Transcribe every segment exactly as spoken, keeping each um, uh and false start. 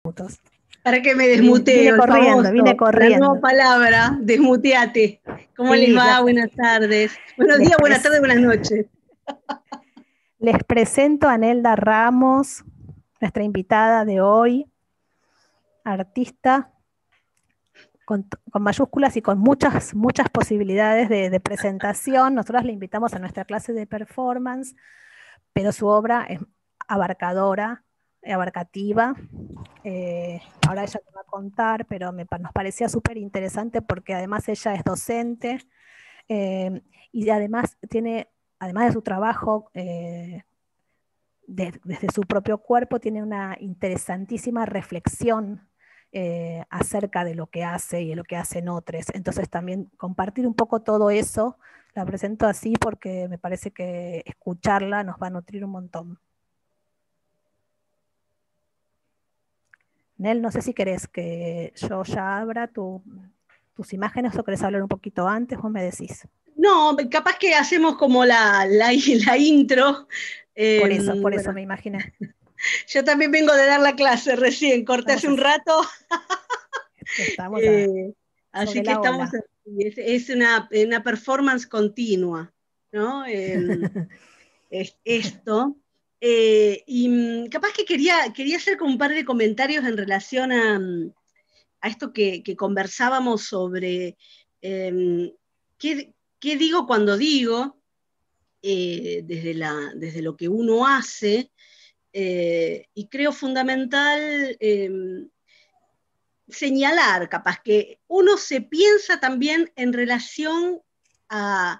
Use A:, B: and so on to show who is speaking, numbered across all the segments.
A: Para que me
B: Vine, vine
A: desmuteo, el
B: corriendo,
A: famoso,
B: vine
A: la nueva
B: corriendo.
A: palabra, desmuteate. ¿Cómo les
B: Sí,
A: va?
B: ya
A: Buenas tardes. Buenos
B: les,
A: días, buenas
B: pres-
A: tardes, buenas noches.
B: les presento a Nelda Ramos, nuestra invitada de hoy, artista con, con mayúsculas y con muchas, muchas posibilidades de, de presentación. Nosotros le invitamos a nuestra clase de performance, pero su obra es abarcadora, abarcativa. Eh, ahora ella te va a contar, pero me, nos parecía súper interesante porque además ella es docente eh, y además tiene, además de su trabajo eh, de, desde su propio cuerpo, tiene una interesantísima reflexión eh, acerca de lo que hace y de lo que hacen otros. Entonces también compartir un poco todo eso, la presento así porque me parece que escucharla nos va a nutrir un montón. Nel, no sé si querés que yo ya abra tu, tus imágenes o querés hablar un poquito antes, vos me decís.
A: No, capaz que hacemos como la, la, la intro.
B: Por
A: Eh,
B: eso, por eso
A: bueno,
B: me imaginé.
A: yo también vengo de dar la clase recién, corté
B: Estamos,
A: hace un
B: así,
A: rato.
B: estamos a,
A: Eh, así
B: sobre
A: que
B: la
A: estamos,
B: ola.
A: es, es una, una performance continua, ¿no? Eh, es, esto. Eh, y mm, capaz que quería, quería hacer como un par de comentarios en relación a, mm, a esto que, que conversábamos sobre eh, qué, qué digo cuando digo, eh, desde, la, desde lo que uno hace, eh, y creo fundamental eh, señalar, capaz que uno se piensa también en relación a,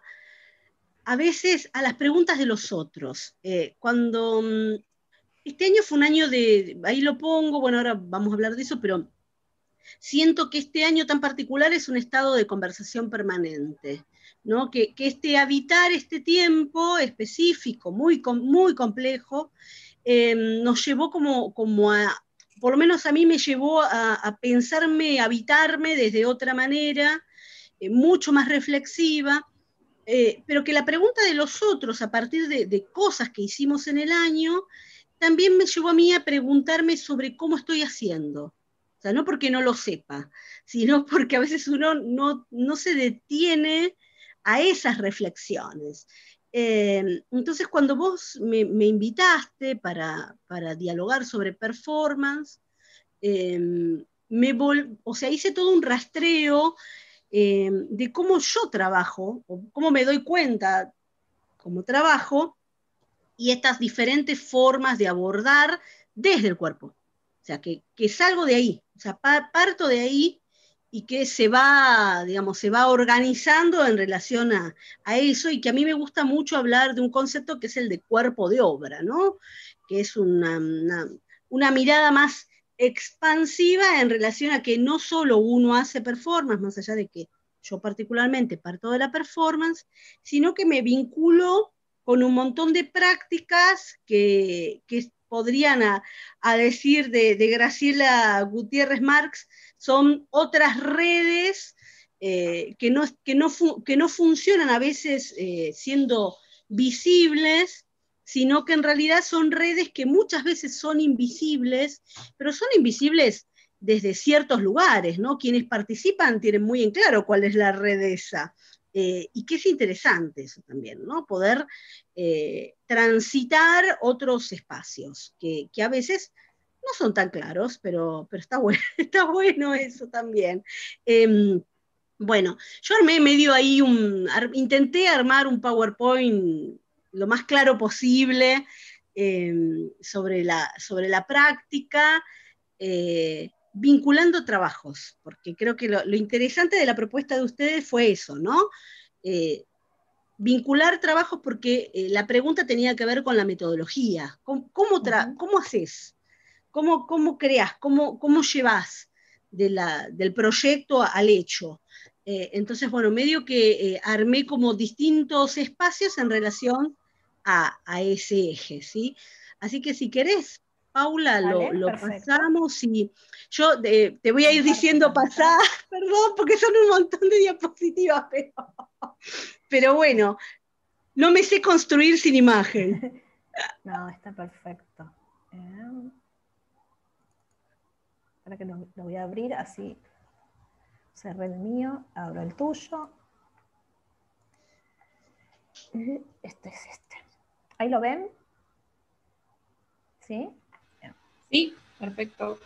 A: a veces a las preguntas de los otros. Eh, cuando mm, este año fue un año de, ahí lo pongo, bueno, ahora vamos a hablar de eso, pero siento que este año tan particular es un estado de conversación permanente, ¿no? Que, que este habitar este tiempo específico, muy, muy complejo, eh, nos llevó como, como a, por lo menos a mí me llevó a, a pensarme, a habitarme desde otra manera, eh, mucho más reflexiva, eh, pero que la pregunta de los otros a partir de, de cosas que hicimos en el año, también me llevó a mí a preguntarme sobre cómo estoy haciendo. O sea, no porque no lo sepa, sino porque a veces uno no, no se detiene a esas reflexiones. Eh, entonces, cuando vos me, me invitaste para, para, dialogar sobre performance, eh, me vol o sea, hice todo un rastreo eh, de cómo yo trabajo, o cómo me doy cuenta cómo trabajo, y estas diferentes formas de abordar desde el cuerpo. O sea, que, que salgo de ahí, o sea, pa parto de ahí y que se va, digamos, se va organizando en relación a, a eso, y que a mí me gusta mucho hablar de un concepto que es el de cuerpo de obra, ¿no? Que es una, una, una mirada más expansiva en relación a que no solo uno hace performance, más allá de que yo particularmente parto de la performance, sino que me vinculo con un montón de prácticas que, que podrían, a, a decir de, de, Graciela Gutiérrez Marx, son otras redes eh, que, no, que, no que no funcionan a veces eh, siendo visibles, sino que en realidad son redes que muchas veces son invisibles, pero son invisibles desde ciertos lugares, ¿no? Quienes participan tienen muy en claro cuál es la red esa. Eh, y que es interesante eso también, ¿no? Poder eh, transitar otros espacios que, que, a veces no son tan claros, pero, pero está, bueno, está bueno eso también. Eh, bueno, yo armé medio ahí un, ar, intenté armar un PowerPoint lo más claro posible eh, sobre, la, sobre la práctica, eh, vinculando trabajos, porque creo que lo, lo interesante de la propuesta de ustedes fue eso, ¿no? Eh, vincular trabajos, porque eh, la pregunta tenía que ver con la metodología. ¿Cómo, cómo, tra
B: Uh-huh.
A: cómo haces? ¿Cómo, cómo creas? ¿Cómo, cómo llevas de la, del proyecto al hecho? Eh, entonces, bueno, medio que eh, armé como distintos espacios en relación a, a ese eje, ¿sí? Así que si querés, Paula, lo,
B: Vale,
A: lo
B: perfecto.
A: pasamos, y yo eh, te voy a ir
B: Comparto
A: diciendo pasá,
B: pantalla.
A: perdón, porque son un montón de diapositivas, pero, pero bueno, no me sé construir sin imagen.
B: No, está perfecto. Eh, Ahora que lo, lo voy a abrir, así cerré el mío, abro el tuyo. Y este es este. ¿Ahí lo ven? ¿Sí? Bien.
C: Sí, perfecto.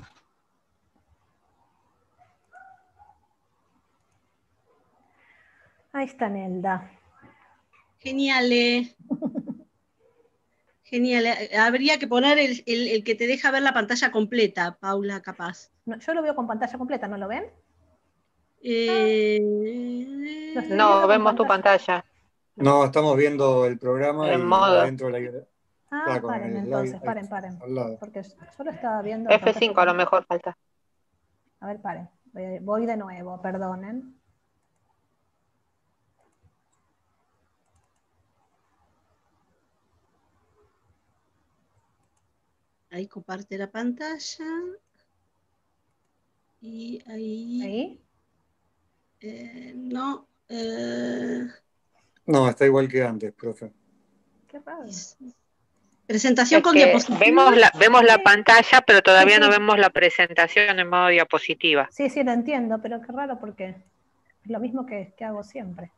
B: Ahí está Nelda.
A: Genial, eh. Genial. Habría que poner el, el, el que te deja ver la pantalla completa, Paula, capaz.
B: No, yo lo veo con pantalla completa, ¿no lo ven?
A: Eh,
B: Lo estoy
D: No,
B: viendo con
D: vemos tu
B: pantalla.
D: pantalla
E: No, estamos viendo el programa
D: en
E: y
D: modo
E: adentro de la
B: Ah,
E: está con
B: paren
E: el
B: entonces,
E: slide ahí,
B: paren, paren.
E: al lado.
B: Porque yo lo estaba viendo en
D: F
B: pantalla
D: cinco a lo
B: completa.
D: mejor falta.
B: A ver, paren. Voy, voy de nuevo, perdonen.
A: ahí comparte la pantalla. Y ahí.
B: ¿Ahí?
A: Eh, no. Eh,
E: No, está igual que antes, profe.
B: Qué raro.
A: presentación
D: Es
A: con
D: que
A: diapositivas.
D: vemos la, vemos la
B: Sí.
D: pantalla, pero todavía
B: Sí, sí.
D: no vemos la presentación en modo diapositiva.
B: Sí, sí, lo entiendo, pero qué raro porque es lo mismo que, que hago siempre.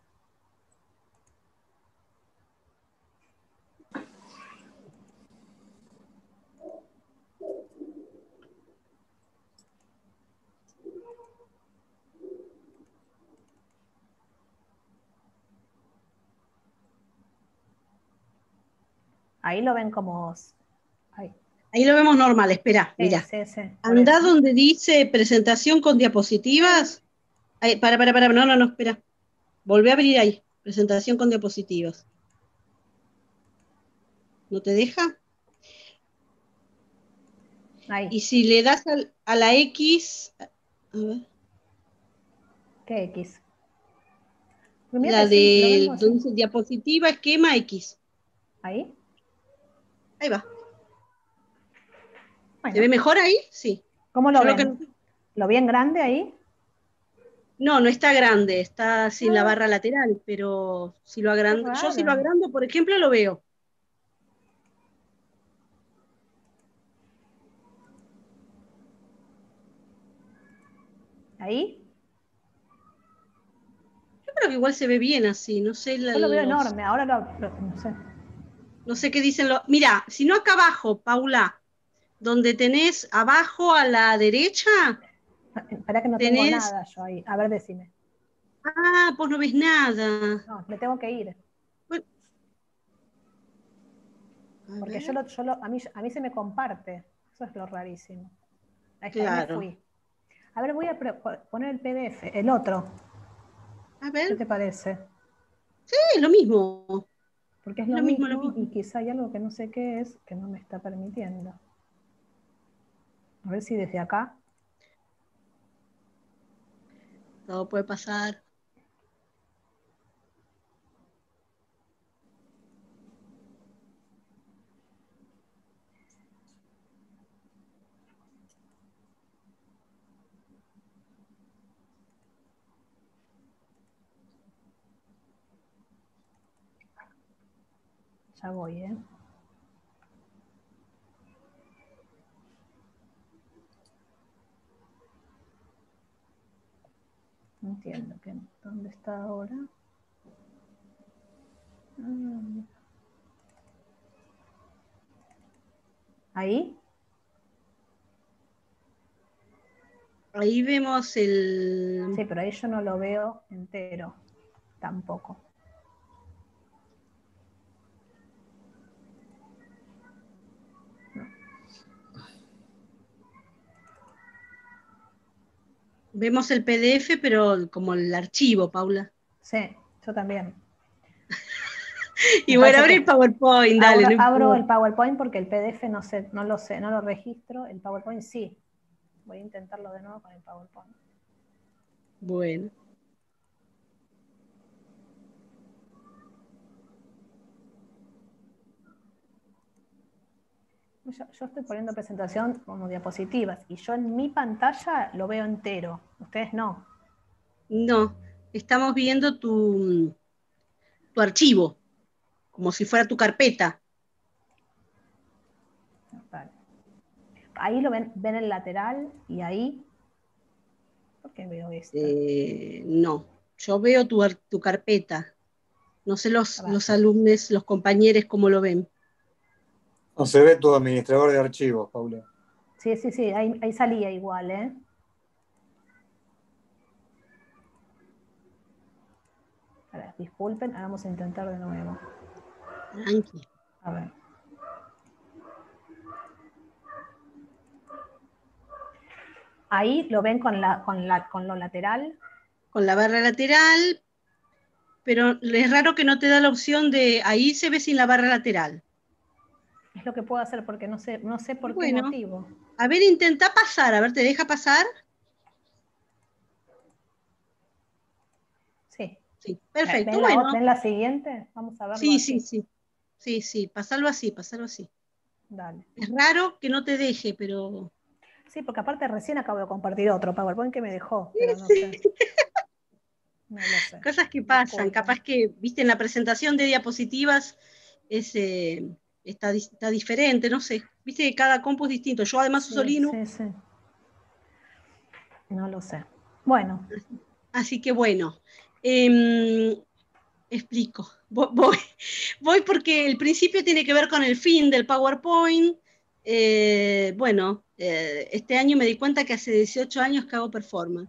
B: Ahí lo ven como... Ahí.
A: Ahí lo vemos normal, espera,
B: Sí,
A: mira.
B: sí, sí, por
A: Andá
B: eso.
A: donde dice presentación con diapositivas. Ahí, para, para, para, no, no, no, espera. Volvé a abrir ahí, presentación con diapositivas. ¿No te deja?
B: Ahí.
A: Y si le das al- a la X, a ver,
B: ¿Qué X? Pero mira
A: la
B: que sí, lo
A: de
B: vengo
A: donde
B: así.
A: dice diapositiva, esquema X.
B: Ahí.
A: Ahí va.
B: Bueno,
A: ¿Se ve mejor ahí? Sí.
B: ¿cómo lo
A: Yo lo
B: ven?
A: que
B: ¿Lo bien grande ahí?
A: no, no está grande, está sin la
B: Ah.
A: barra lateral, pero si lo
B: Qué
A: agrando, yo si lo
B: raro.
A: agrando, por ejemplo, lo veo.
B: ¿Ahí?
A: Yo creo que igual se ve bien así, no sé la-
B: Yo lo veo
A: los,
B: enorme, ahora lo, lo- no sé.
A: no sé qué dicen los. Mira, si no acá abajo, Paula, donde tenés abajo a la derecha,
B: Espera que no tengo
A: tenés.
B: nada yo ahí. A ver, decime.
A: Ah, pues no ves nada.
B: No, me tengo que ir.
A: Bueno, a
B: Porque
A: ver,
B: yo, lo, yo lo, a, mí, a mí se me comparte. Eso es lo rarísimo. Ahí está, ahí me
A: claro.
B: fui. A ver, voy a pre- poner el P D F, el otro.
A: A
B: ¿Qué
A: ver,
B: te parece?
A: sí, es lo mismo.
B: Porque es
A: Es
B: lo
A: lo mismo, lo
B: mismo y
A: mismo.
B: quizá hay algo que no sé qué es que no me está permitiendo. A ver si desde acá.
A: Todo puede pasar.
B: Ya voy, ¿eh? No entiendo. ¿qué- ¿Dónde está ahora? Ah, ¿ahí?
A: Ahí vemos el.
B: Sí, pero ahí yo no lo veo entero. Tampoco.
A: Vemos el P D F, pero como el archivo, Paula.
B: Sí, yo también.
A: Y
B: Me
A: bueno,
B: parece
A: abre
B: que
A: el PowerPoint, dale,
B: ahora
A: no
B: abro el
A: importa.
B: PowerPoint porque el P D F no sé, no lo sé, no lo registro. El PowerPoint sí. Voy a intentarlo de nuevo con el PowerPoint.
A: Bueno.
B: Yo, yo estoy poniendo presentación como diapositivas y yo en mi pantalla lo veo entero. Ustedes no.
A: No, estamos viendo tu, tu archivo, como si fuera tu carpeta.
B: Vale. ahí lo ven, ven el lateral y ahí. ¿Por qué veo esto?
A: Eh, no, yo veo tu, ar- tu carpeta. No sé los,
B: Gracias.
A: los alumnos, los compañeros, cómo lo ven.
E: No se ve tu administrador de archivos, Paula.
B: Sí, sí, sí, ahí, ahí salía igual, ¿eh? Ahora, disculpen, vamos a intentar de nuevo.
A: Tranqui.
B: A ver. Ahí lo ven con, la, con, la, con lo lateral.
A: Con la barra lateral, pero es raro que no te da la opción de, ahí se ve sin la barra lateral.
B: Es lo que puedo hacer porque no sé, no sé por
A: Bueno,
B: qué motivo.
A: a ver, intenta pasar, a ver, ¿te deja pasar?
B: Sí.
A: Sí, perfecto,
B: ¿Ven la,
A: bueno.
B: ¿Ven la siguiente? Vamos a verlo
A: Sí,
B: así.
A: sí, sí. Sí, sí, pasarlo así, pasarlo así.
B: Dale.
A: Es raro que no te deje, pero...
B: Sí, porque aparte recién acabo de compartir otro PowerPoint que me dejó, pero no sé. No lo sé.
A: Cosas que pasan,
B: Disculpen.
A: capaz que, viste, en la presentación de diapositivas es, eh, está, está diferente, no sé. Viste que cada compu es distinto. Yo además uso
B: Sí,
A: Linux.
B: sí, sí. No lo sé. Bueno.
A: Así que bueno, eh, explico. Voy, voy porque el principio tiene que ver con el fin del PowerPoint. Eh, bueno, eh, este año me di cuenta que hace dieciocho años que hago performance.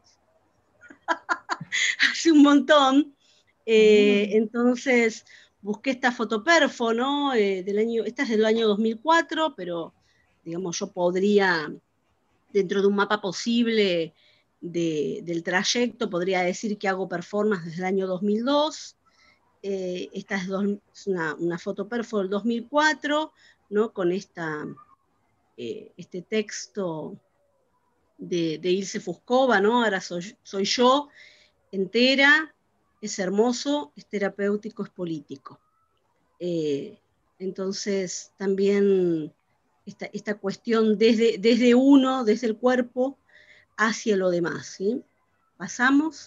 A: Hace un montón. Eh,
B: Mm.
A: Entonces busqué esta fotoperfo, ¿no? Eh, del año, esta es del año dos mil cuatro, pero digamos yo podría, dentro de un mapa posible de, del trayecto, podría decir que hago performance desde el año dos mil dos. Eh, esta es, dos, es una, una fotoperfo del dos mil cuatro, ¿no? Con esta, eh, este texto de, de Ilse Fuscova, ¿no? Ahora soy, soy yo, entera, es hermoso, es terapéutico, es político. Eh, entonces, también esta, esta cuestión desde, desde uno, desde el cuerpo, hacia lo demás, ¿sí? Pasamos.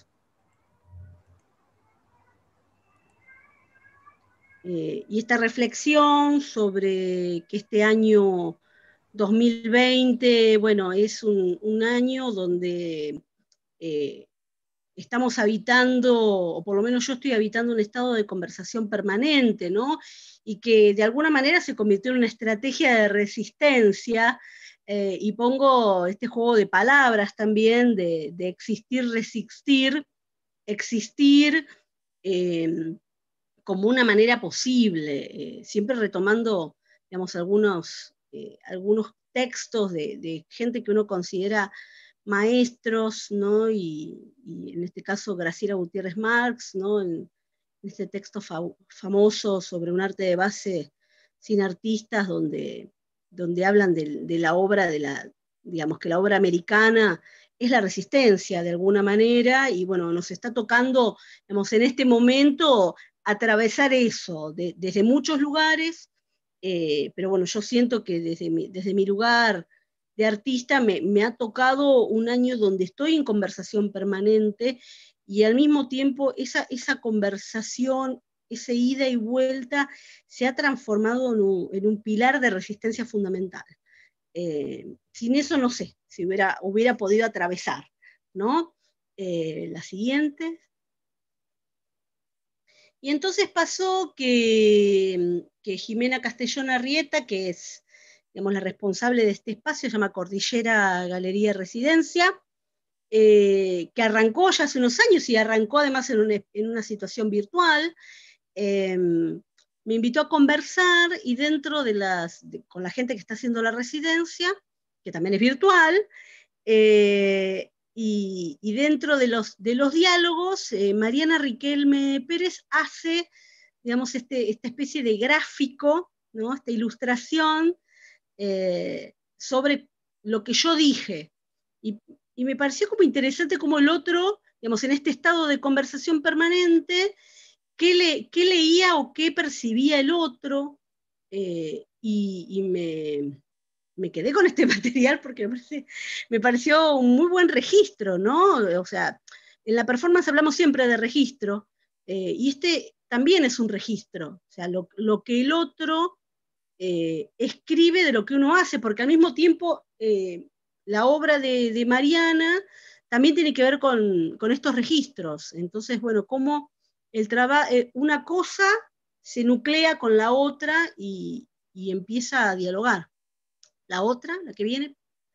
A: Eh, y esta reflexión sobre que este año dos mil veinte, bueno, es un, un año donde eh, estamos habitando, o por lo menos yo estoy habitando un estado de conversación permanente, ¿no? Y que de alguna manera se convirtió en una estrategia de resistencia, eh, y pongo este juego de palabras también, de, de existir, resistir, existir, eh, como una manera posible, eh, siempre retomando, digamos, algunos, eh, algunos textos de, de gente que uno considera maestros, ¿no? Y, y en este caso Graciela Gutiérrez Marx, ¿no? En, en este texto fa famoso sobre un arte de base sin artistas, donde, donde hablan de, de la obra, de la, digamos que la obra americana es la resistencia de alguna manera, y bueno, nos está tocando, digamos, en este momento atravesar eso de, desde muchos lugares, eh, pero bueno, yo siento que desde mi, desde mi lugar de artista me, me ha tocado un año donde estoy en conversación permanente y al mismo tiempo esa, esa conversación, esa ida y vuelta se ha transformado en un, en un pilar de resistencia fundamental. Eh, sin eso no sé si hubiera, hubiera podido atravesar, ¿no? Eh, la siguiente. Y entonces pasó que, que Jimena Castellón Arrieta, que es, digamos, la responsable de este espacio, se llama Cordillera Galería Residencia, eh, que arrancó ya hace unos años y arrancó además en una, en una situación virtual, eh, me invitó a conversar y dentro de las, de, con la gente que está haciendo la residencia, que también es virtual, eh, y, y, dentro de los, de los diálogos, eh, Mariana Riquelme Pérez hace, digamos, este, esta especie de gráfico, ¿no? Esta ilustración eh, sobre lo que yo dije. Y, y, me pareció como interesante como el otro, digamos, en este estado de conversación permanente, qué, le, qué leía o qué percibía el otro, eh, y, y me, me quedé con este material porque me, parece, me pareció un muy buen registro, ¿no? O sea, en la performance hablamos siempre de registro, eh, y este también es un registro, o sea, lo, lo que el otro eh, escribe de lo que uno hace, porque al mismo tiempo eh, la obra de, de Mariana también tiene que ver con, con estos registros. Entonces, bueno, cómo el traba, eh, una cosa se nuclea con la otra y, y empieza a dialogar. La otra, la que viene.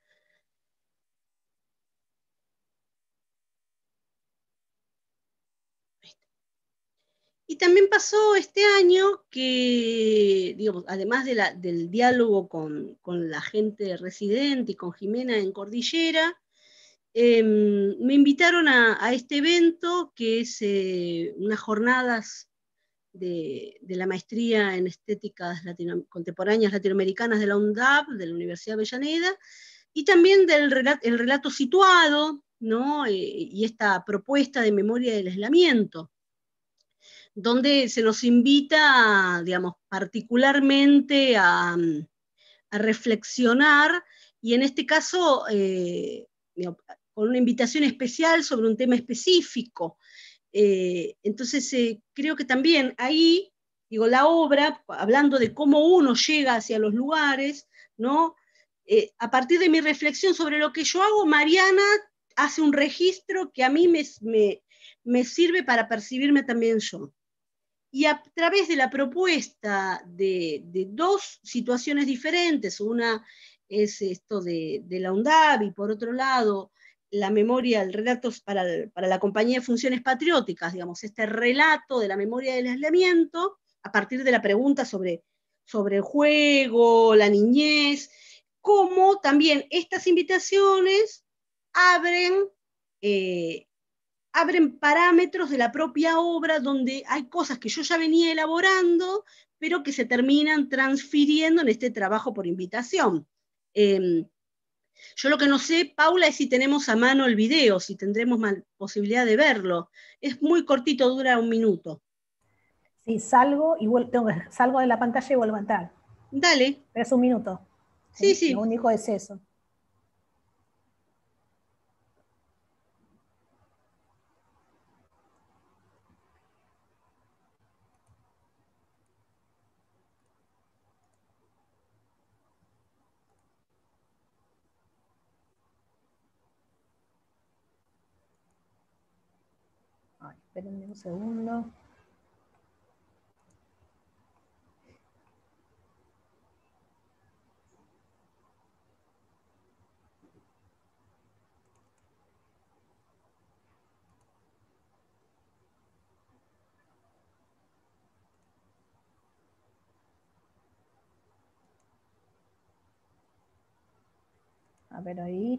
A: Y también pasó este año que, digamos, además de la, del diálogo con, con la gente residente y con Jimena en Cordillera, eh, me invitaron a, a este evento que es eh, unas jornadas de, de la maestría en estéticas latino, contemporáneas latinoamericanas de la UNDAP, de la Universidad de Avellaneda, y también del relato, el relato situado, ¿no? Eh, y esta propuesta de memoria del aislamiento, donde se nos invita, digamos, particularmente a, a reflexionar, y en este caso, eh, digamos, con una invitación especial sobre un tema específico. Eh, entonces, eh, creo que también ahí, digo, la obra, hablando de cómo uno llega hacia los lugares, ¿no? Eh, a partir de mi reflexión sobre lo que yo hago, Mariana hace un registro que a mí me, me, me sirve para percibirme también yo. Y a través de la propuesta de, de dos situaciones diferentes, una es esto de, de la UNDAB y por otro lado la memoria, el relato para, para la compañía de funciones patrióticas, digamos, este relato de la memoria del aislamiento, a partir de la pregunta sobre, sobre el juego, la niñez, cómo también estas invitaciones abren eh, abren parámetros de la propia obra donde hay cosas que yo ya venía elaborando, pero que se terminan transfiriendo en este trabajo por invitación. Eh, yo lo que no sé, Paula, es si tenemos a mano el video, si tendremos posibilidad de verlo. Es muy cortito, dura un minuto.
B: Sí, salgo, y vuelvo, tengo, salgo de la pantalla y vuelvo a entrar.
A: Dale.
B: Pero es un minuto.
A: Sí, sí. sí.
B: Lo único es eso. Ay, espérenme un segundo. A ver ahí.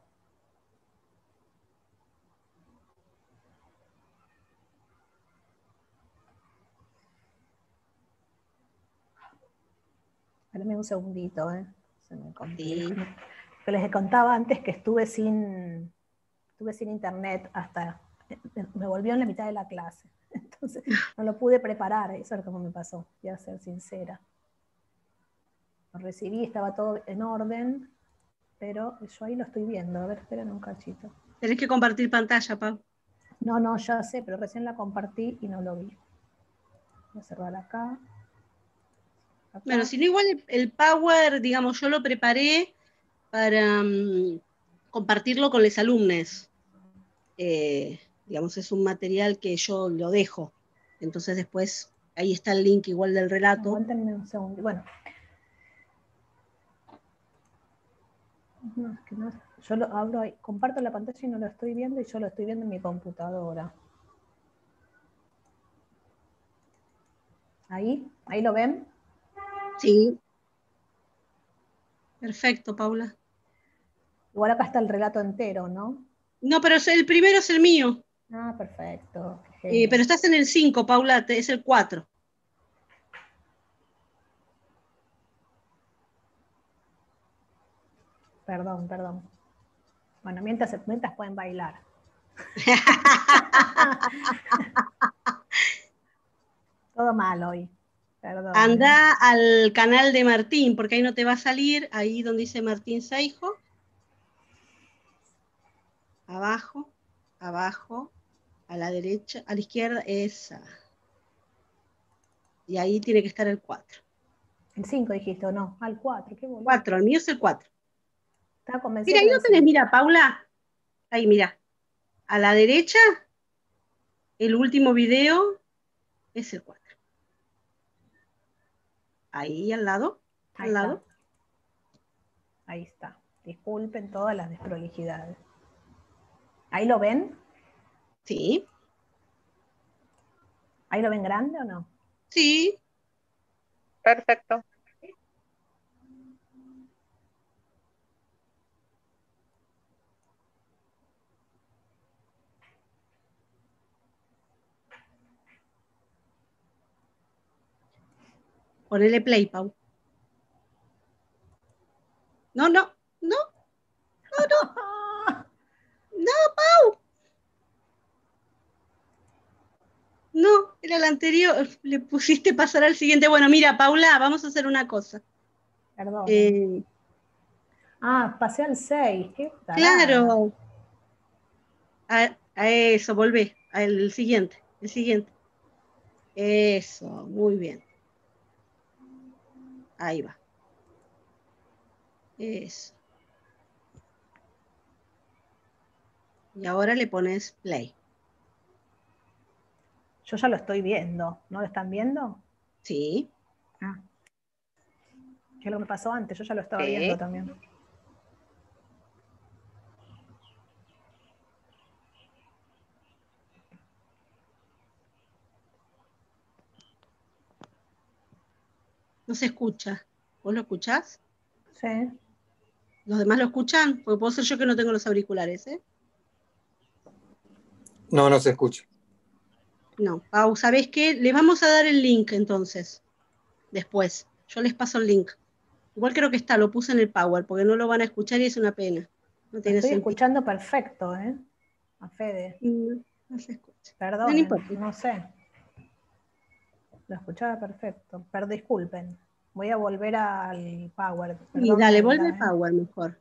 B: Espérenme un segundito, ¿eh? Se me complica. Sí. Que les contaba antes que estuve sin, estuve sin internet hasta, me volvió en la mitad de la clase. Entonces no lo pude preparar, eso es como me pasó, voy a ser sincera. Lo recibí, estaba todo en orden, pero yo ahí lo estoy viendo. A ver, esperen un cachito.
A: Tenés que compartir pantalla, Pau.
B: No, no, ya sé, pero recién la compartí y no lo vi. Voy a cerrar acá. acá.
A: Bueno, si no, igual el, el Power, digamos, yo lo preparé para um, compartirlo con los alumnos. Eh, digamos, es un material que yo lo dejo. Entonces después, ahí está el link igual del relato.
B: Aguántenme un segundo. Bueno. No, es que no, yo lo abro ahí, comparto la pantalla y no lo estoy viendo, y yo lo estoy viendo en mi computadora. ¿Ahí? ¿Ahí lo ven?
A: Sí. Perfecto, Paula.
B: Igual acá está el relato entero, ¿no?
A: No, pero el primero es el mío.
B: Ah, perfecto.
A: Eh, pero estás en el cinco, Paula, es el cuatro.
B: Perdón, perdón. Bueno, mientras, mientras pueden bailar. Todo mal hoy. Perdón.
A: Anda al canal de Martín, porque ahí no te va a salir, ahí donde dice Martín Saijo. Abajo, abajo, a la derecha, a la izquierda, esa. Y ahí tiene que estar el cuatro.
B: El cinco dijiste, ¿o no? Al cuatro, qué boludo.
A: cuatro, el mío es el cuatro.
B: Estaba convencida
A: Mira,
B: que
A: ahí
B: era
A: lo
B: el
A: tenés,
B: cinco.
A: mira, Paula. Ahí, mira. A la derecha, el último video es el cuatro. Ahí al lado,
B: Ahí
A: al
B: está.
A: lado.
B: Ahí está. Disculpen todas las desprolijidades. ¿Ahí lo ven?
A: Sí,
B: ¿Ahí lo ven grande o no?
A: sí.
D: Perfecto.
A: Ponele play, Pau. No, no, no, no, Pau. No, era el anterior. Le pusiste pasar al siguiente. Bueno, mira, Paula, vamos a hacer una cosa.
B: Perdón.
A: Eh,
B: Ah, pasé al seis. Qué tarada.
A: claro. A, a eso, volvé. Al siguiente, el siguiente. Eso, muy bien. Ahí va. Eso. Y ahora le pones play.
B: Yo ya lo estoy viendo. ¿No lo están viendo?
A: Sí.
B: Ah. ¿Qué es lo que pasó antes? Yo ya lo estaba
D: Sí.
B: viendo también.
A: No se escucha. ¿Vos lo escuchás?
B: Sí.
A: ¿Los demás lo escuchan? Porque puedo ser yo que no tengo los auriculares, ¿eh?
E: No, no se escucha.
A: No. Pau, ¿sabés qué? Les vamos a dar el link entonces. Después. Yo les paso el link. Igual creo que está, lo puse en el Power, porque no lo van a escuchar y es una pena. No
B: Lo
A: tiene
B: estoy
A: sentido.
B: escuchando perfecto, ¿eh? A Fede.
A: No, no se escucha. No, no
B: Perdonen,
A: importa.
B: no sé. Lo escuchaba perfecto. Pero disculpen. Voy a volver al Power.
A: Y
B: Perdón,
A: dale,
B: Nelda,
A: vuelve al
B: ¿eh?
A: Power mejor.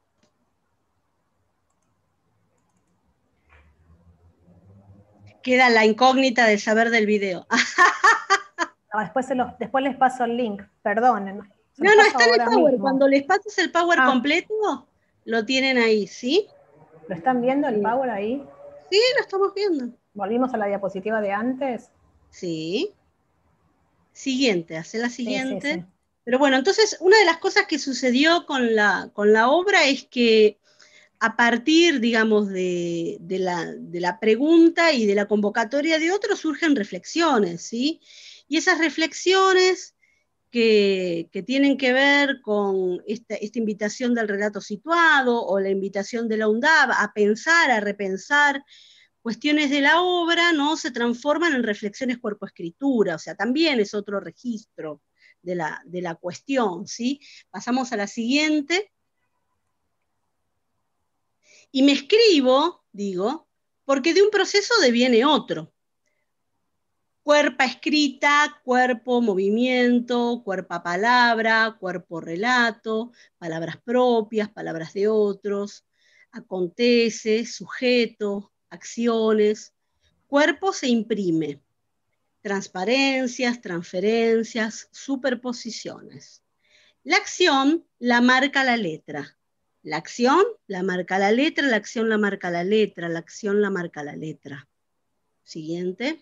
A: Queda la incógnita de saber del video.
B: No, después, se los, después les paso el link. Perdonen. Se
A: No,
B: los
A: no,
B: paso
A: está en el
B: ahora
A: Power.
B: mismo.
A: Cuando les pases el Power
B: Ah.
A: completo, lo tienen ahí, ¿sí?
B: ¿Lo están viendo el
A: Sí.
B: Power ahí?
A: Sí, lo estamos viendo.
B: ¿Volvimos a la diapositiva de antes?
A: Sí. Siguiente, hace la
B: Sí, sí,
A: siguiente.
B: sí.
A: Pero bueno, entonces una de las cosas que sucedió con la, con la obra es que a partir, digamos, de, de, la, de la pregunta y de la convocatoria de otros surgen reflexiones, ¿sí? Y esas reflexiones que, que tienen que ver con esta, esta invitación del relato situado o la invitación de la UNDAB a pensar, a repensar cuestiones de la obra, ¿no? Se transforman en reflexiones cuerpo-escritura, o sea, también es otro registro de la, de la cuestión, ¿sí? Pasamos a la siguiente. Y me escribo, digo, porque de un proceso deviene otro. Cuerpo escrita, cuerpo movimiento, cuerpo palabra, cuerpo relato, palabras propias, palabras de otros, acontece, sujeto, acciones. Cuerpo se imprime. Transparencias, transferencias, superposiciones. La acción la marca la letra. La acción la marca la letra, la acción la marca la letra, la acción la marca la letra. Siguiente.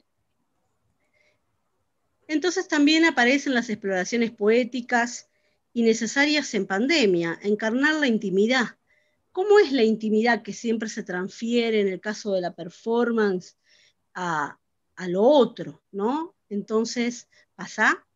A: Entonces también aparecen las exploraciones poéticas y necesarias en pandemia, encarnar la intimidad. ¿Cómo es la intimidad que siempre se transfiere en el caso de la performance a, a lo otro, ¿no? Entonces, pasa.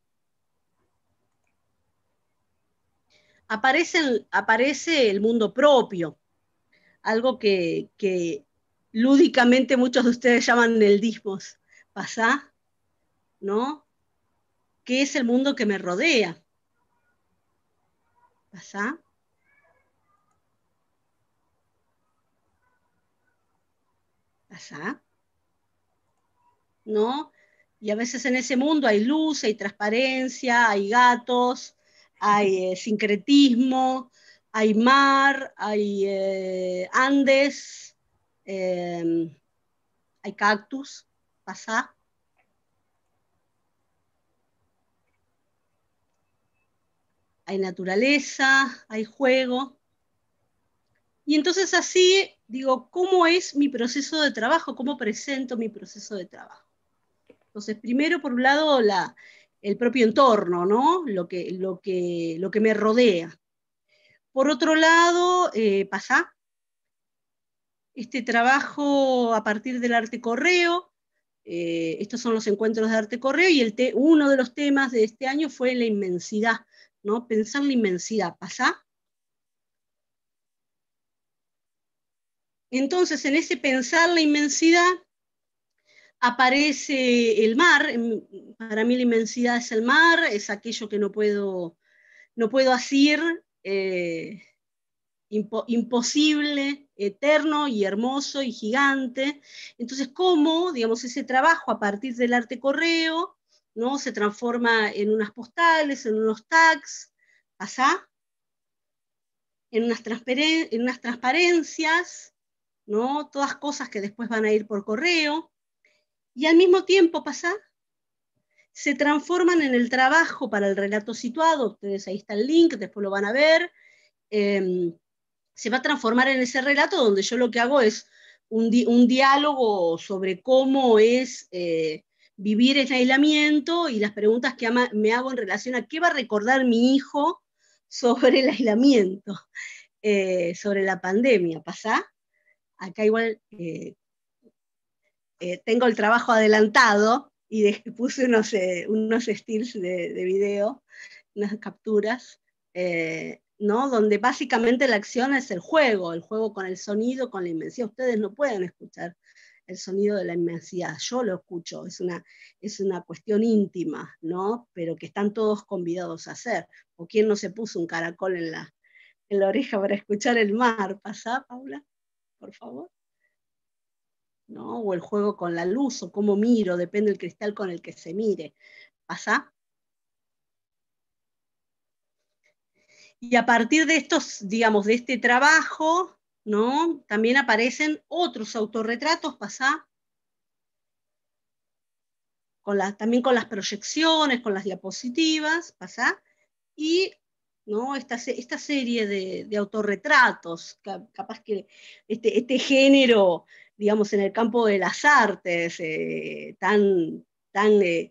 A: Aparece, aparece el mundo propio, algo que, que lúdicamente muchos de ustedes llaman neldismos. Pasa, ¿no? ¿Qué es el mundo que me rodea? Pasa. Pasa. ¿No? Y a veces en ese mundo hay luz, hay transparencia, hay gatos, hay eh, sincretismo, hay mar, hay eh, Andes, eh, hay cactus, pasa. Hay naturaleza, hay juego. Y entonces así digo, ¿cómo es mi proceso de trabajo? ¿Cómo presento mi proceso de trabajo? Entonces, primero, por un lado, la, el propio entorno, ¿no? Lo que, lo que, lo que me rodea. Por otro lado, eh, pasa este trabajo a partir del arte correo. Eh, estos son los encuentros de arte correo, y el te, uno de los temas de este año fue la inmensidad, ¿no? Pensar la inmensidad. ¿Pasa? Entonces, en ese pensar la inmensidad, aparece el mar. Para mí la inmensidad es el mar, es aquello que no puedo, no puedo asir, eh, impo imposible, eterno y hermoso y gigante. Entonces, ¿cómo, digamos, ese trabajo a partir del arte correo, ¿no? Se transforma en unas postales, en unos tags, ¿pasa? En unas, en unas transparencias, ¿no? Todas cosas que después van a ir por correo. Y al mismo tiempo, ¿pasa? Se transforman en el trabajo para el relato situado. Ustedes ahí está el link, después lo van a ver. Eh, se va a transformar en ese relato donde yo lo que hago es un, di un diálogo sobre cómo es eh, vivir en aislamiento, y las preguntas que me hago en relación a qué va a recordar mi hijo sobre el aislamiento, eh, sobre la pandemia. ¿Pasa? Acá igual eh, eh, tengo el trabajo adelantado, y de, puse unos, eh, unos stills de, de video, unas capturas, eh, ¿no? Donde básicamente la acción es el juego, el juego con el sonido, con la inmensidad. Ustedes no pueden escuchar el sonido de la inmensidad, yo lo escucho, es una, es una cuestión íntima, ¿no? Pero que están todos convidados a hacer. ¿O quién no se puso un caracol en la, en la oreja para escuchar el mar? ¿Pasa, Paula? Por favor. ¿No? O el juego con la luz, o cómo miro, depende del cristal con el que se mire. ¿Pasa? Y a partir de estos, digamos, de este trabajo, ¿no? También aparecen otros autorretratos. ¿Pasa? Con la, también con las proyecciones, con las diapositivas. ¿Pasa? Y ¿no? esta, esta serie de, de autorretratos, capaz que este, este género, digamos, en el campo de las artes, eh, tan, tan eh,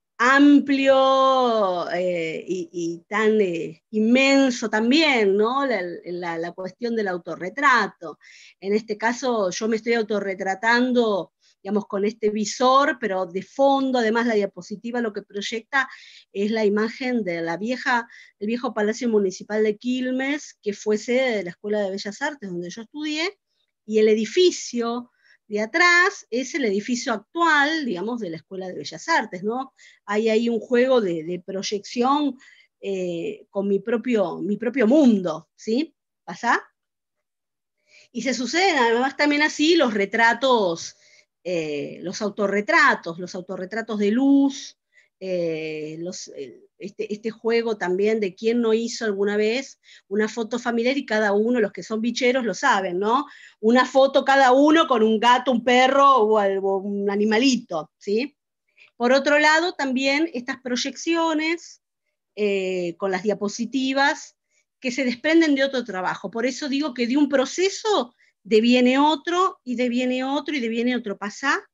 A: amplio eh, y, y, tan eh, inmenso también, ¿no? La, la, la cuestión del autorretrato. En este caso yo me estoy autorretratando, digamos, con este visor, pero de fondo, además la diapositiva lo que proyecta es la imagen de la vieja, el viejo Palacio Municipal de Quilmes, que fue sede de la Escuela de Bellas Artes donde yo estudié, y el edificio de atrás es el edificio actual, digamos, de la Escuela de Bellas Artes, ¿no? Hay ahí un juego de, de proyección eh, con mi propio, mi propio mundo, ¿sí? ¿Pasa? Y se suceden además también así los retratos, eh, los autorretratos, los autorretratos de luz, eh, los, este, este juego también de quién no hizo alguna vez una foto familiar, y cada uno, los que son bicheros lo saben, ¿no? Una foto cada uno con un gato, un perro o, o un animalito, ¿sí? Por otro lado, también estas proyecciones eh, con las diapositivas que se desprenden de otro trabajo. Por eso digo que de un proceso deviene otro, y deviene otro, y deviene otro. ¿Pasa?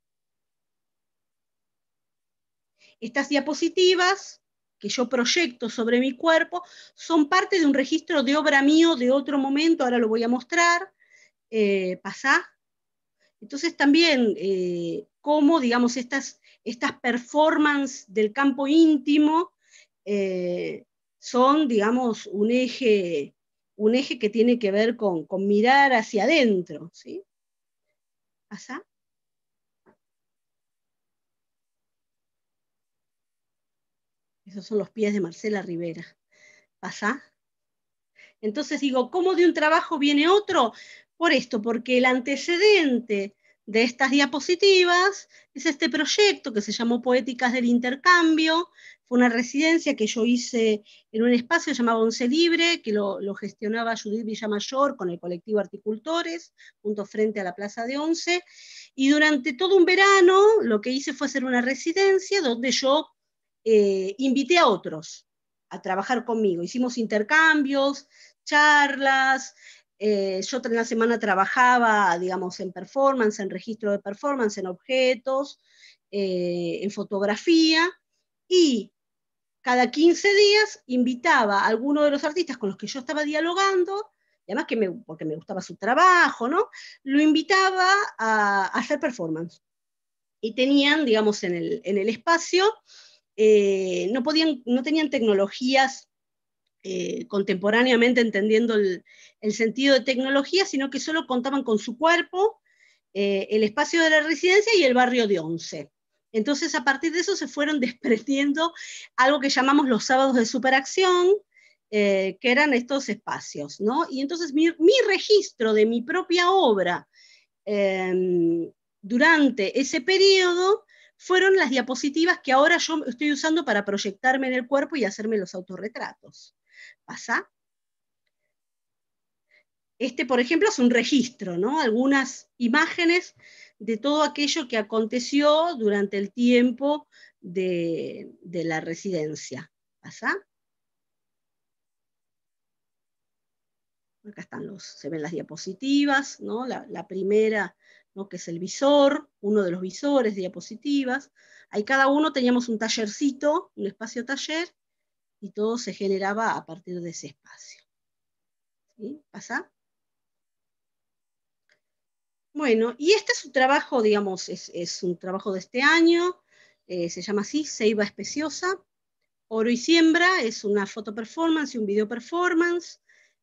A: Estas diapositivas que yo proyecto sobre mi cuerpo son parte de un registro de obra mío de otro momento, ahora lo voy a mostrar. Eh, ¿Pasa? Entonces también, eh, cómo, digamos, estas, estas performances del campo íntimo eh, son, digamos, un eje, un eje que tiene que ver con, con mirar hacia adentro, ¿sí? ¿Pasa? Esos son los pies de Marcela Rivera. ¿Pasa? Entonces digo, ¿cómo de un trabajo viene otro? Por esto, porque el antecedente de estas diapositivas es este proyecto que se llamó Poéticas del Intercambio. Fue una residencia que yo hice en un espacio llamado Once Libre, que lo, lo gestionaba Judith Villamayor con el colectivo Articultores, junto frente a la Plaza de Once, y durante todo un verano lo que hice fue hacer una residencia donde yo eh, invité a otros a trabajar conmigo. Hicimos intercambios, charlas, Eh, yo en la semana trabajaba, digamos, en performance, en registro de performance, en objetos, eh, en fotografía, y cada quince días invitaba a alguno de los artistas con los que yo estaba dialogando, y además que me, porque me gustaba su trabajo, ¿no? Lo invitaba a, a hacer performance. Y tenían, digamos, en el, en el espacio, eh, no, podían, no tenían tecnologías eh, contemporáneamente entendiendo el, el sentido de tecnología, sino que solo contaban con su cuerpo, eh, el espacio de la residencia y el barrio de Once. Entonces, a partir de eso se fueron desprendiendo algo que llamamos los sábados de superacción, eh, que eran estos espacios, ¿no? Y entonces mi, mi registro de mi propia obra eh, durante ese periodo fueron las diapositivas que ahora yo estoy usando para proyectarme en el cuerpo y hacerme los autorretratos. ¿Pasa? Este, por ejemplo, es un registro, ¿no? Algunas imágenes de todo aquello que aconteció durante el tiempo de, de la residencia. ¿Pasa? Acá están los, se ven las diapositivas, ¿no? La, la primera, ¿no? Que es el visor, uno de los visores de diapositivas. Ahí cada uno teníamos un tallercito, un espacio taller, y todo se generaba a partir de ese espacio. ¿Sí? ¿Pasa? Bueno, y este es un trabajo, digamos, es, es un trabajo de este año, eh, se llama así, Ceiba Especiosa. Oro y Siembra es una foto performance y un video performance.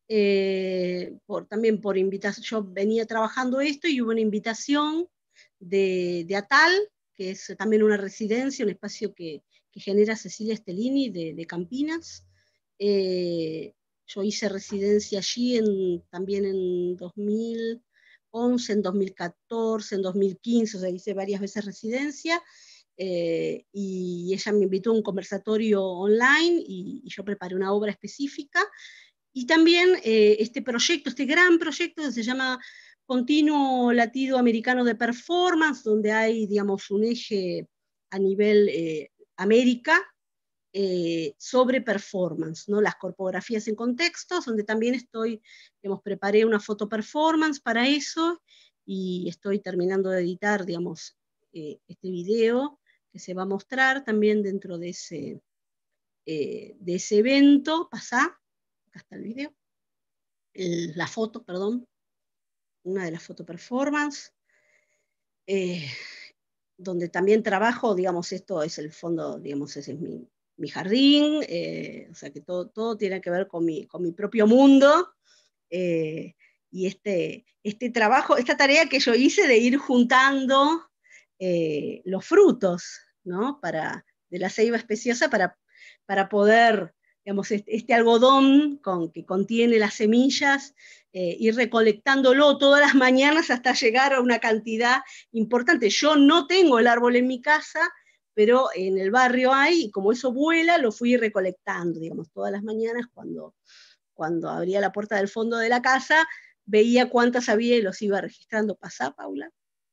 A: Eh, por, también por invitación, yo venía trabajando esto y hubo una invitación de, de Atal, que es también una residencia, un espacio que, que genera Cecilia Stellini de, de Campinas. Eh, yo hice residencia allí en, también en dos mil once, en dos mil catorce, en dos mil quince, o sea, hice varias veces residencia. Eh, y ella me invitó a un conversatorio online y, y yo preparé una obra específica. Y también eh, este proyecto, este gran proyecto que se llama Continuo Latido Americano de Performance, donde hay, digamos, un eje a nivel eh, América eh, sobre performance, ¿no? Las corpografías en contextos, donde también estoy, digamos, preparé una foto performance para eso y estoy terminando de editar, digamos, eh, este video que se va a mostrar también dentro de ese, eh, de ese evento. Pasá, acá está el video, el, la foto, perdón, una de las foto performance, eh, donde también trabajo, digamos, esto es el fondo, digamos, ese es mi, mi jardín, eh, o sea que todo, todo tiene que ver con mi, con mi propio mundo, eh, y este, este trabajo, esta tarea que yo hice de ir juntando eh, los frutos, ¿no? Para, de la ceiba especiosa para, para poder, digamos, este, este algodón con, que contiene las semillas, eh, ir recolectándolo todas las mañanas hasta llegar a una cantidad importante. Yo no tengo el árbol en mi casa, pero en el barrio hay, y como eso vuela, lo fui recolectando, digamos, todas las mañanas cuando, cuando abría la puerta del fondo de la casa, veía cuántas había y los iba registrando. ¿Pasá, Paula?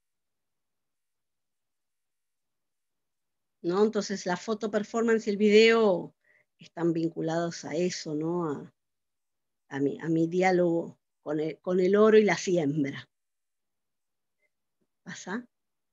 A: ¿No? Entonces la foto performance y el video están vinculados a eso, ¿no? A, a, mi, a mi diálogo con el, con el oro y la siembra. ¿Pasa?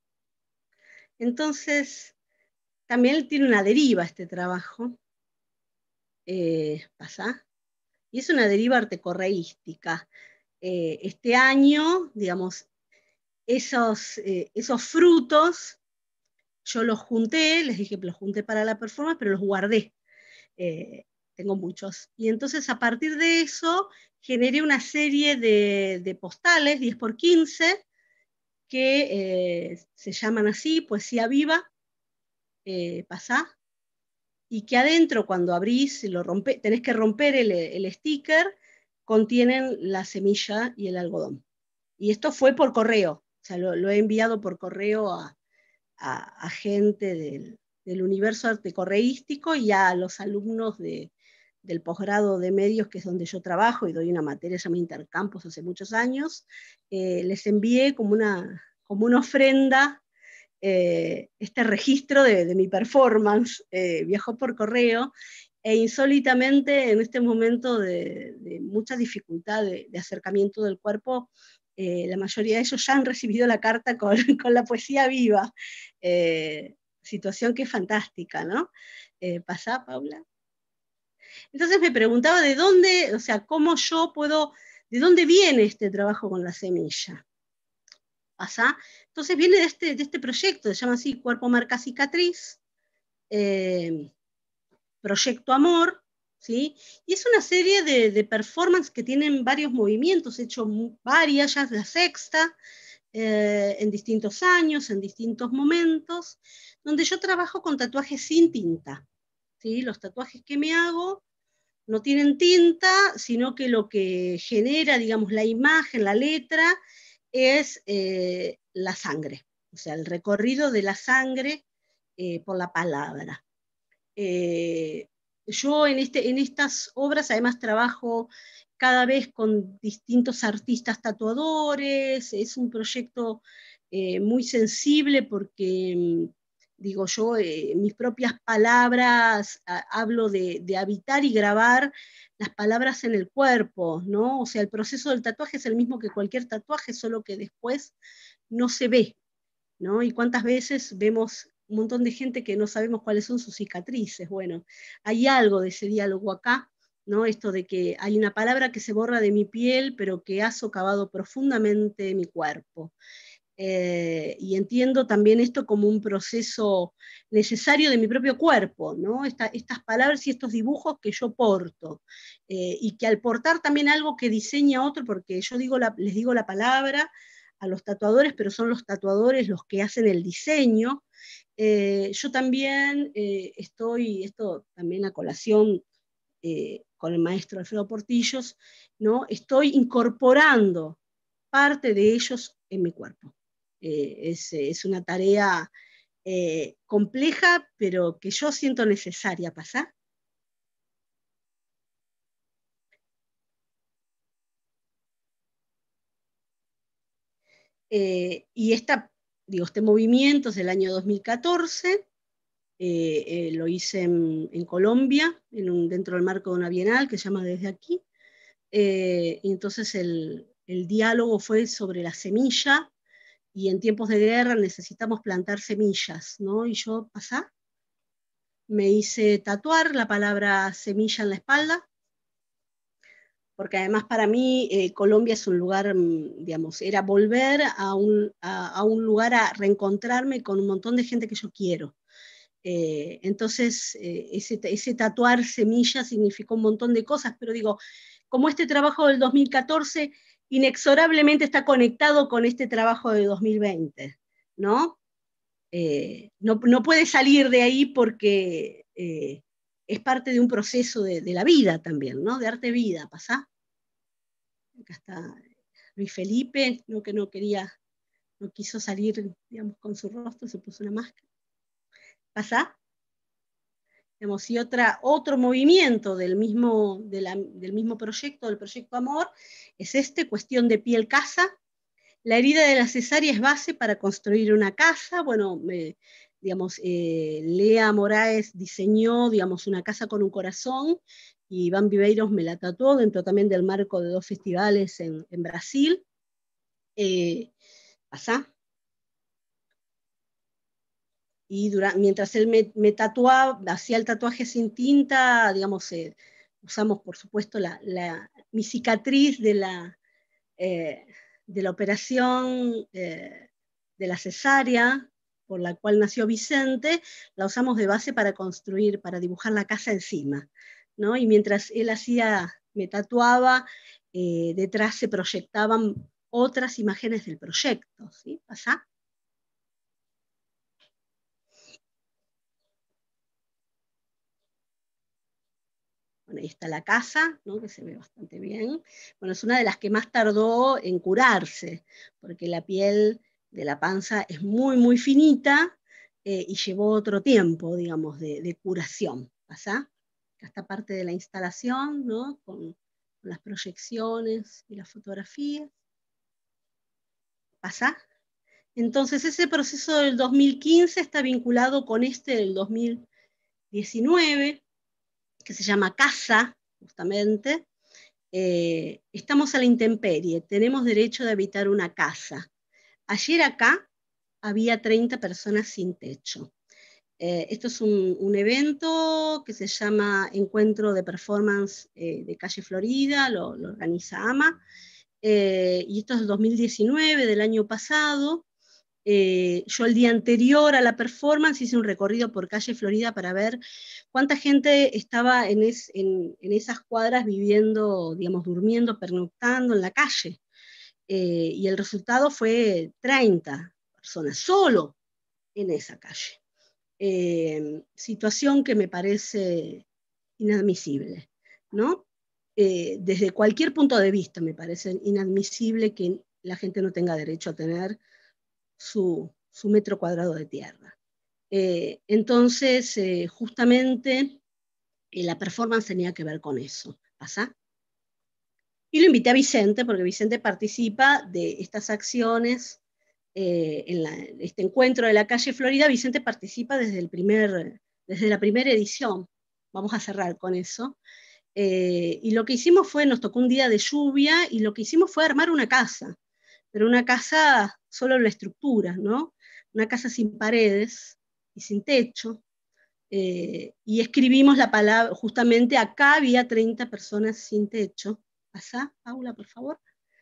A: Entonces, también tiene una deriva este trabajo. Eh, ¿Pasa? Y es una deriva artecorreística. Eh, este año, digamos, esos, eh, esos frutos, yo los junté, les dije que los junté para la performance, pero los guardé. Eh, tengo muchos. Y entonces a partir de eso generé una serie de, de postales, diez por quince, que eh, se llaman así, Poesía Viva, eh, pasá, y que adentro cuando abrís, lo rompe, tenés que romper el, el sticker, contienen la semilla y el algodón. Y esto fue por correo, o sea, lo, lo he enviado por correo a, a, a gente del, del universo artecorreístico y a los alumnos de, del posgrado de medios, que es donde yo trabajo y doy una materia que se llama Intercampus hace muchos años. Eh, les envié como una, como una ofrenda eh, este registro de, de mi performance, eh, viajó por correo, e insólitamente en este momento de, de mucha dificultad de, de acercamiento del cuerpo, eh, la mayoría de ellos ya han recibido la carta con, con la poesía viva, eh, situación que es fantástica, ¿no? Eh, ¿Pasá, Paula? Entonces me preguntaba de dónde, o sea, cómo yo puedo, de dónde viene este trabajo con la semilla. ¿Pasá? Entonces viene de este, de este proyecto, se llama así Cuerpo Marca Cicatriz, eh, Proyecto Amor, ¿sí? Y es una serie de, de performance que tienen varios movimientos, he hecho varias, ya es la sexta, eh, en distintos años, en distintos momentos, donde yo trabajo con tatuajes sin tinta, ¿sí? Los tatuajes que me hago no tienen tinta, sino que lo que genera, digamos, la imagen, la letra, es eh, la sangre, o sea, el recorrido de la sangre eh, por la palabra. Eh, yo en, este, en estas obras además trabajo cada vez con distintos artistas tatuadores, es un proyecto eh, muy sensible porque, digo yo, eh, mis propias palabras, a, hablo de, de habitar y grabar las palabras en el cuerpo, ¿no? O sea, el proceso del tatuaje es el mismo que cualquier tatuaje, solo que después no se ve, ¿no? Y cuántas veces vemos un montón de gente que no sabemos cuáles son sus cicatrices. Bueno, hay algo de ese diálogo acá, ¿no? Esto de que hay una palabra que se borra de mi piel, pero que ha socavado profundamente mi cuerpo. Eh, y entiendo también esto como un proceso necesario de mi propio cuerpo, ¿no? Esta, estas palabras y estos dibujos que yo porto, eh, y que al portar también algo que diseña otro, porque yo digo la, les digo la palabra a los tatuadores, pero son los tatuadores los que hacen el diseño, eh, yo también eh, estoy, esto también a colación eh, con el maestro Alfredo Portillos, ¿no? Estoy incorporando parte de ellos en mi cuerpo. Eh, es, es, una tarea eh, compleja, pero que yo siento necesaria pasar. Eh, y esta, digo, este movimiento es del año dos mil catorce, eh, eh, lo hice en, en Colombia, en un, dentro del marco de una bienal que se llama Desde Aquí, eh, y entonces el, el diálogo fue sobre la semilla, y en tiempos de guerra necesitamos plantar semillas, ¿no? Y yo, pasá, me hice tatuar la palabra semilla en la espalda, porque además para mí eh, Colombia es un lugar, digamos, era volver a un, a, a un lugar a reencontrarme con un montón de gente que yo quiero. Eh, entonces, eh, ese, ese tatuar semilla significó un montón de cosas, pero digo, como este trabajo del dos mil catorce inexorablemente está conectado con este trabajo de dos mil veinte, ¿no? Eh, no, no puede salir de ahí porque eh, es parte de un proceso de, de la vida también, ¿no? De arte vida, ¿pasá? Acá está Luis Felipe, ¿no? Que no quería, no quiso salir, digamos, con su rostro, se puso una máscara. ¿Pasá? Digamos, y otra, otro movimiento del mismo, de la, del mismo proyecto, del Proyecto Amor, es este, Cuestión de Piel Casa. La herida de la cesárea es base para construir una casa. Bueno, me, digamos, eh, Lea Moraes diseñó, digamos, una casa con un corazón, y Iván Viveiros me la tatuó dentro también del marco de dos festivales en, en Brasil. Eh, ¿Pasá? Y durante, mientras él me, me tatuaba, hacía el tatuaje sin tinta, digamos, eh, usamos por supuesto la, la, mi cicatriz de la, eh, de la operación eh, de la cesárea, por la cual nació Vicente, la usamos de base para construir, para dibujar la casa encima, ¿no? Y mientras él hacía, me tatuaba, eh, detrás se proyectaban otras imágenes del proyecto, ¿sí? ¿Pasá? Bueno, ahí está la casa, ¿no? Que se ve bastante bien. Bueno, es una de las que más tardó en curarse, porque la piel de la panza es muy, muy finita, eh, y llevó otro tiempo, digamos, de, de curación. ¿Pasa? Esta parte de la instalación, ¿no? Con, con las proyecciones y las fotografías. ¿Pasa? Entonces, ese proceso del dos mil quince está vinculado con este del dos mil diecinueve. que se llama Casa, justamente. Eh, estamos a la intemperie, tenemos derecho de habitar una casa. Ayer acá había treinta personas sin techo. Eh, esto es un, un evento que se llama Encuentro de Performance eh, de Calle Florida, lo, lo organiza A M A, eh, y esto es del dos mil diecinueve, del año pasado. Eh, yo el día anterior a la performance hice un recorrido por Calle Florida para ver cuánta gente estaba en, es, en, en esas cuadras viviendo, digamos, durmiendo, pernoctando en la calle. Eh, y el resultado fue treinta personas, solo en esa calle. Eh, situación que me parece inadmisible, ¿no? Eh, desde cualquier punto de vista me parece inadmisible que la gente no tenga derecho a tener su, su metro cuadrado de tierra. Eh, entonces, eh, justamente, eh, la performance tenía que ver con eso. ¿Pasa? Y lo invité a Vicente, porque Vicente participa de estas acciones, eh, en la, este encuentro de la calle Florida. Vicente participa desde, el primer, desde la primera edición. Vamos a cerrar con eso. Eh, y lo que hicimos fue, nos tocó un día de lluvia, y lo que hicimos fue armar una casa, pero una casa solo en la estructura, ¿no? Una casa sin paredes y sin techo. Eh, y escribimos la palabra, justamente acá había treinta personas sin techo. Pasá, Paula, por favor.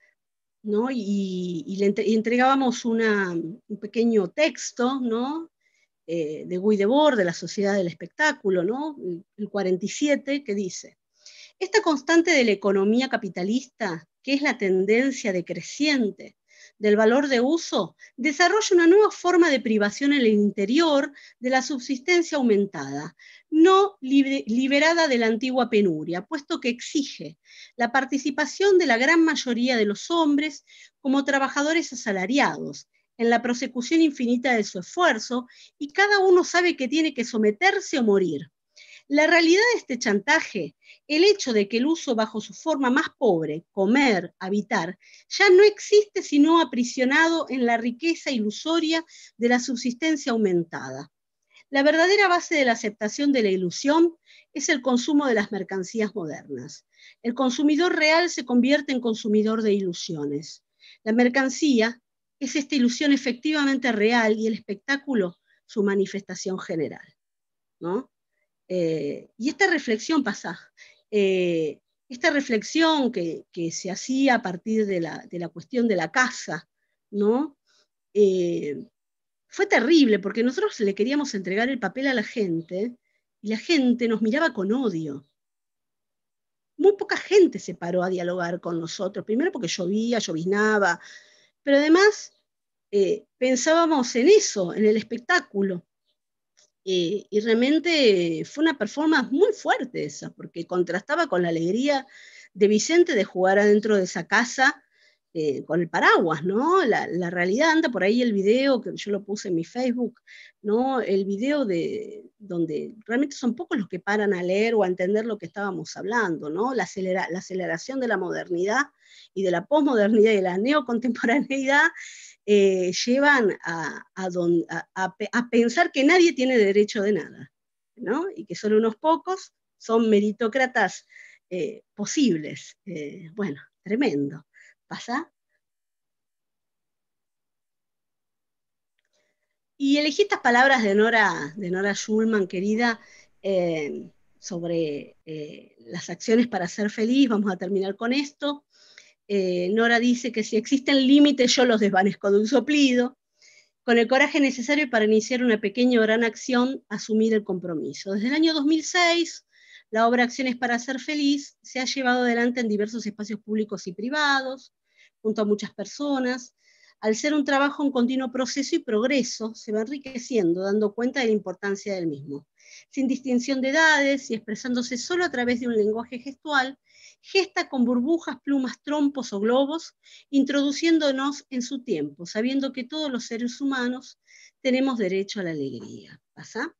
A: ¿No? Y, y le entre, y entregábamos una, un pequeño texto, ¿no? Eh, de Guy Debord, de la Sociedad del Espectáculo, ¿no? El, el cuarenta y siete, que dice: esta constante de la economía capitalista, que es la tendencia decreciente del valor de uso, desarrolla una nueva forma de privación en el interior de la subsistencia aumentada, no libre, liberada de la antigua penuria, puesto que exige la participación de la gran mayoría de los hombres como trabajadores asalariados en la prosecución infinita de su esfuerzo, y cada uno sabe que tiene que someterse o morir. La realidad de este chantaje, el hecho de que el uso bajo su forma más pobre, comer, habitar, ya no existe sino aprisionado en la riqueza ilusoria de la subsistencia aumentada. La verdadera base de la aceptación de la ilusión es el consumo de las mercancías modernas. El consumidor real se convierte en consumidor de ilusiones. La mercancía es esta ilusión efectivamente real, y el espectáculo su manifestación general, ¿no? Eh, y esta reflexión pasa, eh, esta reflexión que, que, se hacía a partir de la, de la cuestión de la casa, ¿no? Eh, fue terrible, porque nosotros le queríamos entregar el papel a la gente, y la gente nos miraba con odio. Muy poca gente se paró a dialogar con nosotros, primero porque llovía, lloviznaba, pero además eh, pensábamos en eso, en el espectáculo. Eh, y realmente fue una performance muy fuerte esa, porque contrastaba con la alegría de Vicente de jugar adentro de esa casa, eh, con el paraguas, ¿no? La, la realidad, anda por ahí el video, que yo lo puse en mi Facebook, ¿no? El video de, donde realmente son pocos los que paran a leer o a entender lo que estábamos hablando, ¿no? La, acelera, la aceleración de la modernidad y de la posmodernidad y de la neocontemporaneidad, Eh, llevan a, a, don, a, a, a pensar que nadie tiene derecho de nada, ¿no? Y que solo unos pocos son meritócratas eh, posibles. Eh, bueno, tremendo. ¿Pasa? Y elegí estas palabras de Nora, de Nora Schulman, querida, eh, sobre eh, las acciones para ser feliz. Vamos a terminar con esto. Eh, Nora dice que si existen límites, yo los desvanezco de un soplido, con el coraje necesario para iniciar una pequeña o gran acción, asumir el compromiso. Desde el año dos mil seis, la obra Acciones para ser feliz se ha llevado adelante en diversos espacios públicos y privados, junto a muchas personas. Al ser un trabajo en continuo proceso y progreso, se va enriqueciendo, dando cuenta de la importancia del mismo. Sin distinción de edades y expresándose solo a través de un lenguaje gestual, gesta con burbujas, plumas, trompos o globos, introduciéndonos en su tiempo, sabiendo que todos los seres humanos tenemos derecho a la alegría. ¿Pasa?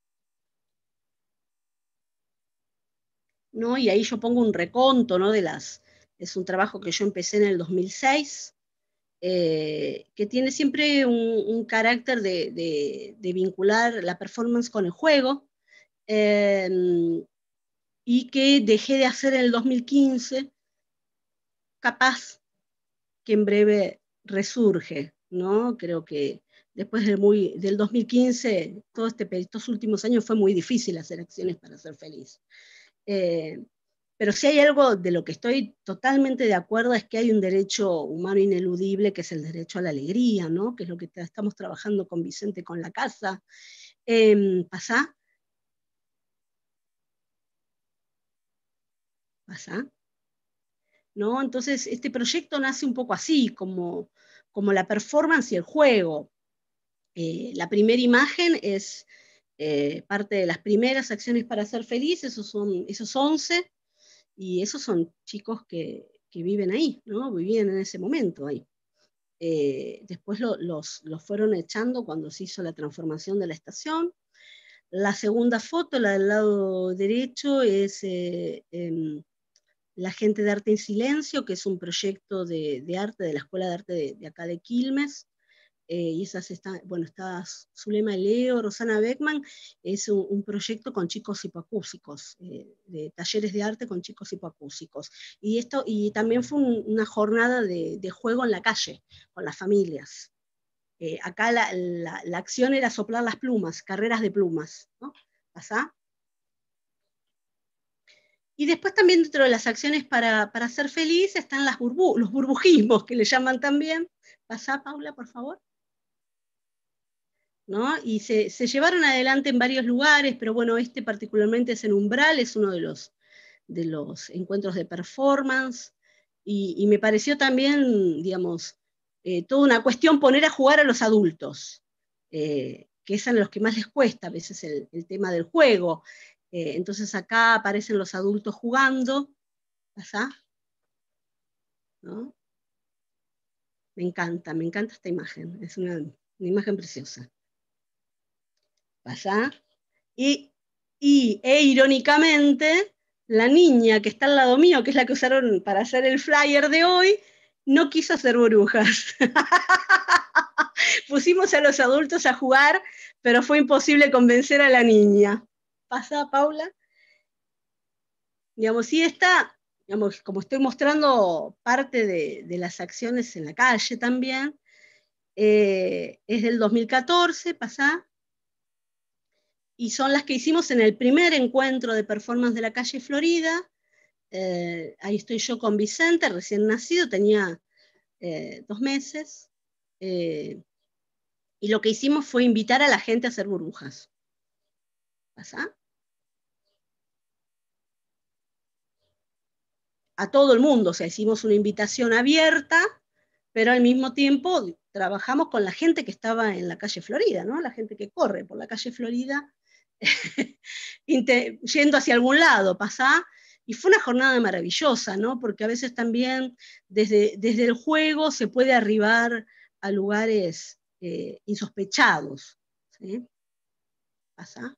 A: ¿No? Y ahí yo pongo un reconto, ¿no? De las, es un trabajo que yo empecé en el dos mil seis, eh, que tiene siempre un, un carácter de, de, de vincular la performance con el juego. Eh, y que dejé de hacer en el dos mil quince, capaz que en breve resurge, ¿no? Creo que después del, muy, del dos mil quince, todo este, estos últimos años fue muy difícil hacer acciones para ser feliz. Eh, pero si hay algo de lo que estoy totalmente de acuerdo es que hay un derecho humano ineludible, que es el derecho a la alegría, ¿no? Que es lo que estamos trabajando con Vicente con la casa. Eh, ¿Pasá? ¿Pasá? ¿No? Entonces, este proyecto nace un poco así, como, como la performance y el juego. Eh, la primera imagen es eh, parte de las primeras acciones para ser feliz, esos son esos once, y esos son chicos que, que viven ahí, ¿no? Vivían en ese momento ahí. Eh, después lo, los, los fueron echando cuando se hizo la transformación de la estación. La segunda foto, la del lado derecho, es eh, eh, la gente de Arte en Silencio, que es un proyecto de, de arte de la Escuela de Arte de, de acá de Quilmes. Eh, y esas están, bueno, está Zulema Leo, Rosana Beckman, es un, un proyecto con chicos hipoacúsicos, eh, de talleres de arte con chicos hipoacúsicos. Y, esto, y también fue un, una jornada de, de juego en la calle, con las familias. Eh, acá la, la, la, acción era soplar las plumas, carreras de plumas, ¿no? ¿Pasá? Y después también dentro de las acciones para, para ser feliz están las burbu los burbujismos, que le llaman también. ¿Pasá, Paula, por favor? ¿No? Y se, se llevaron adelante en varios lugares, pero bueno, este particularmente es en Umbral, es uno de los, de los encuentros de performance, y, y me pareció también, digamos, eh, toda una cuestión poner a jugar a los adultos, eh, que es a los que más les cuesta a veces el, el tema del juego. Eh, entonces acá aparecen los adultos jugando, ¿pasá? ¿No? Me encanta, me encanta esta imagen, es una, una imagen preciosa. ¿Pasá? Y, y, e irónicamente, la niña que está al lado mío, que es la que usaron para hacer el flyer de hoy, no quiso hacer burbujas. Pusimos a los adultos a jugar, pero fue imposible convencer a la niña. ¿Pasa, Paula? Digamos, y esta, digamos, como estoy mostrando parte de, de las acciones en la calle también, eh, es del dos mil catorce, ¿pasa? Y son las que hicimos en el primer encuentro de performance de la calle Florida. Eh, ahí estoy yo con Vicente, recién nacido, tenía eh, dos meses. Eh, y lo que hicimos fue invitar a la gente a hacer burbujas. ¿Pasa? A todo el mundo, o sea, hicimos una invitación abierta, pero al mismo tiempo trabajamos con la gente que estaba en la calle Florida, ¿no? La gente que corre por la calle Florida, yendo hacia algún lado, ¿pasa? Y fue una jornada maravillosa, ¿no? Porque a veces también desde, desde el juego se puede arribar a lugares eh, insospechados, ¿sí? ¿Pasa?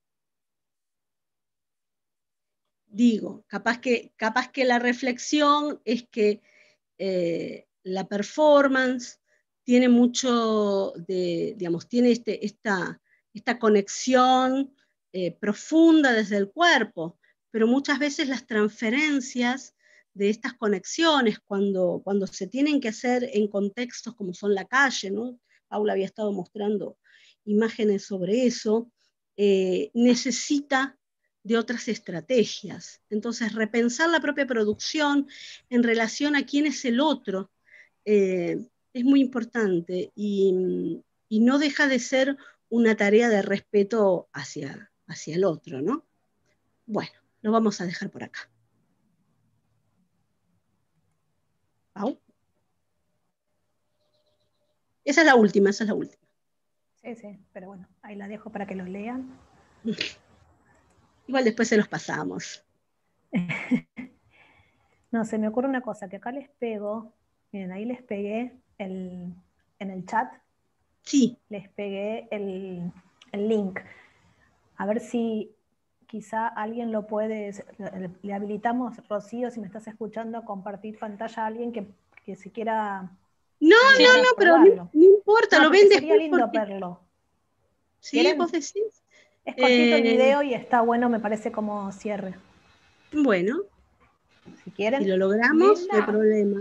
A: Digo, capaz que, capaz que la reflexión es que eh, la performance tiene mucho de, digamos, tiene este, esta, esta conexión eh, profunda desde el cuerpo, pero muchas veces las transferencias de estas conexiones, cuando, cuando se tienen que hacer en contextos como son la calle, ¿no? Paula había estado mostrando imágenes sobre eso, eh, necesita de otras estrategias. Entonces, repensar la propia producción en relación a quién es el otro eh, es muy importante y, y, no deja de ser una tarea de respeto hacia, hacia el otro, ¿no? Bueno, lo vamos a dejar por acá. ¿Pau? Esa es la última, esa es la última.
B: Sí, sí, pero bueno, ahí la dejo para que los lean.
A: Igual después se los pasamos.
B: No, se me ocurre una cosa, que acá les pego, miren, ahí les pegué el, en el chat,
A: sí.
B: Les pegué el, el link. A ver si quizá alguien lo puede, le, le habilitamos, Rocío, si me estás escuchando, a compartir pantalla a alguien que, que se quiera...
A: No, no, no, pero no, no importa,
B: no,
A: lo ven
B: sería
A: después
B: lindo
A: porque...
B: verlo.
A: Sí, ¿quieren? Vos decís.
B: Es cortito eh... el video y está bueno, me parece, como cierre.
A: Bueno,
B: Si quieren.
A: si lo logramos,
C: Linda.
A: no hay problema.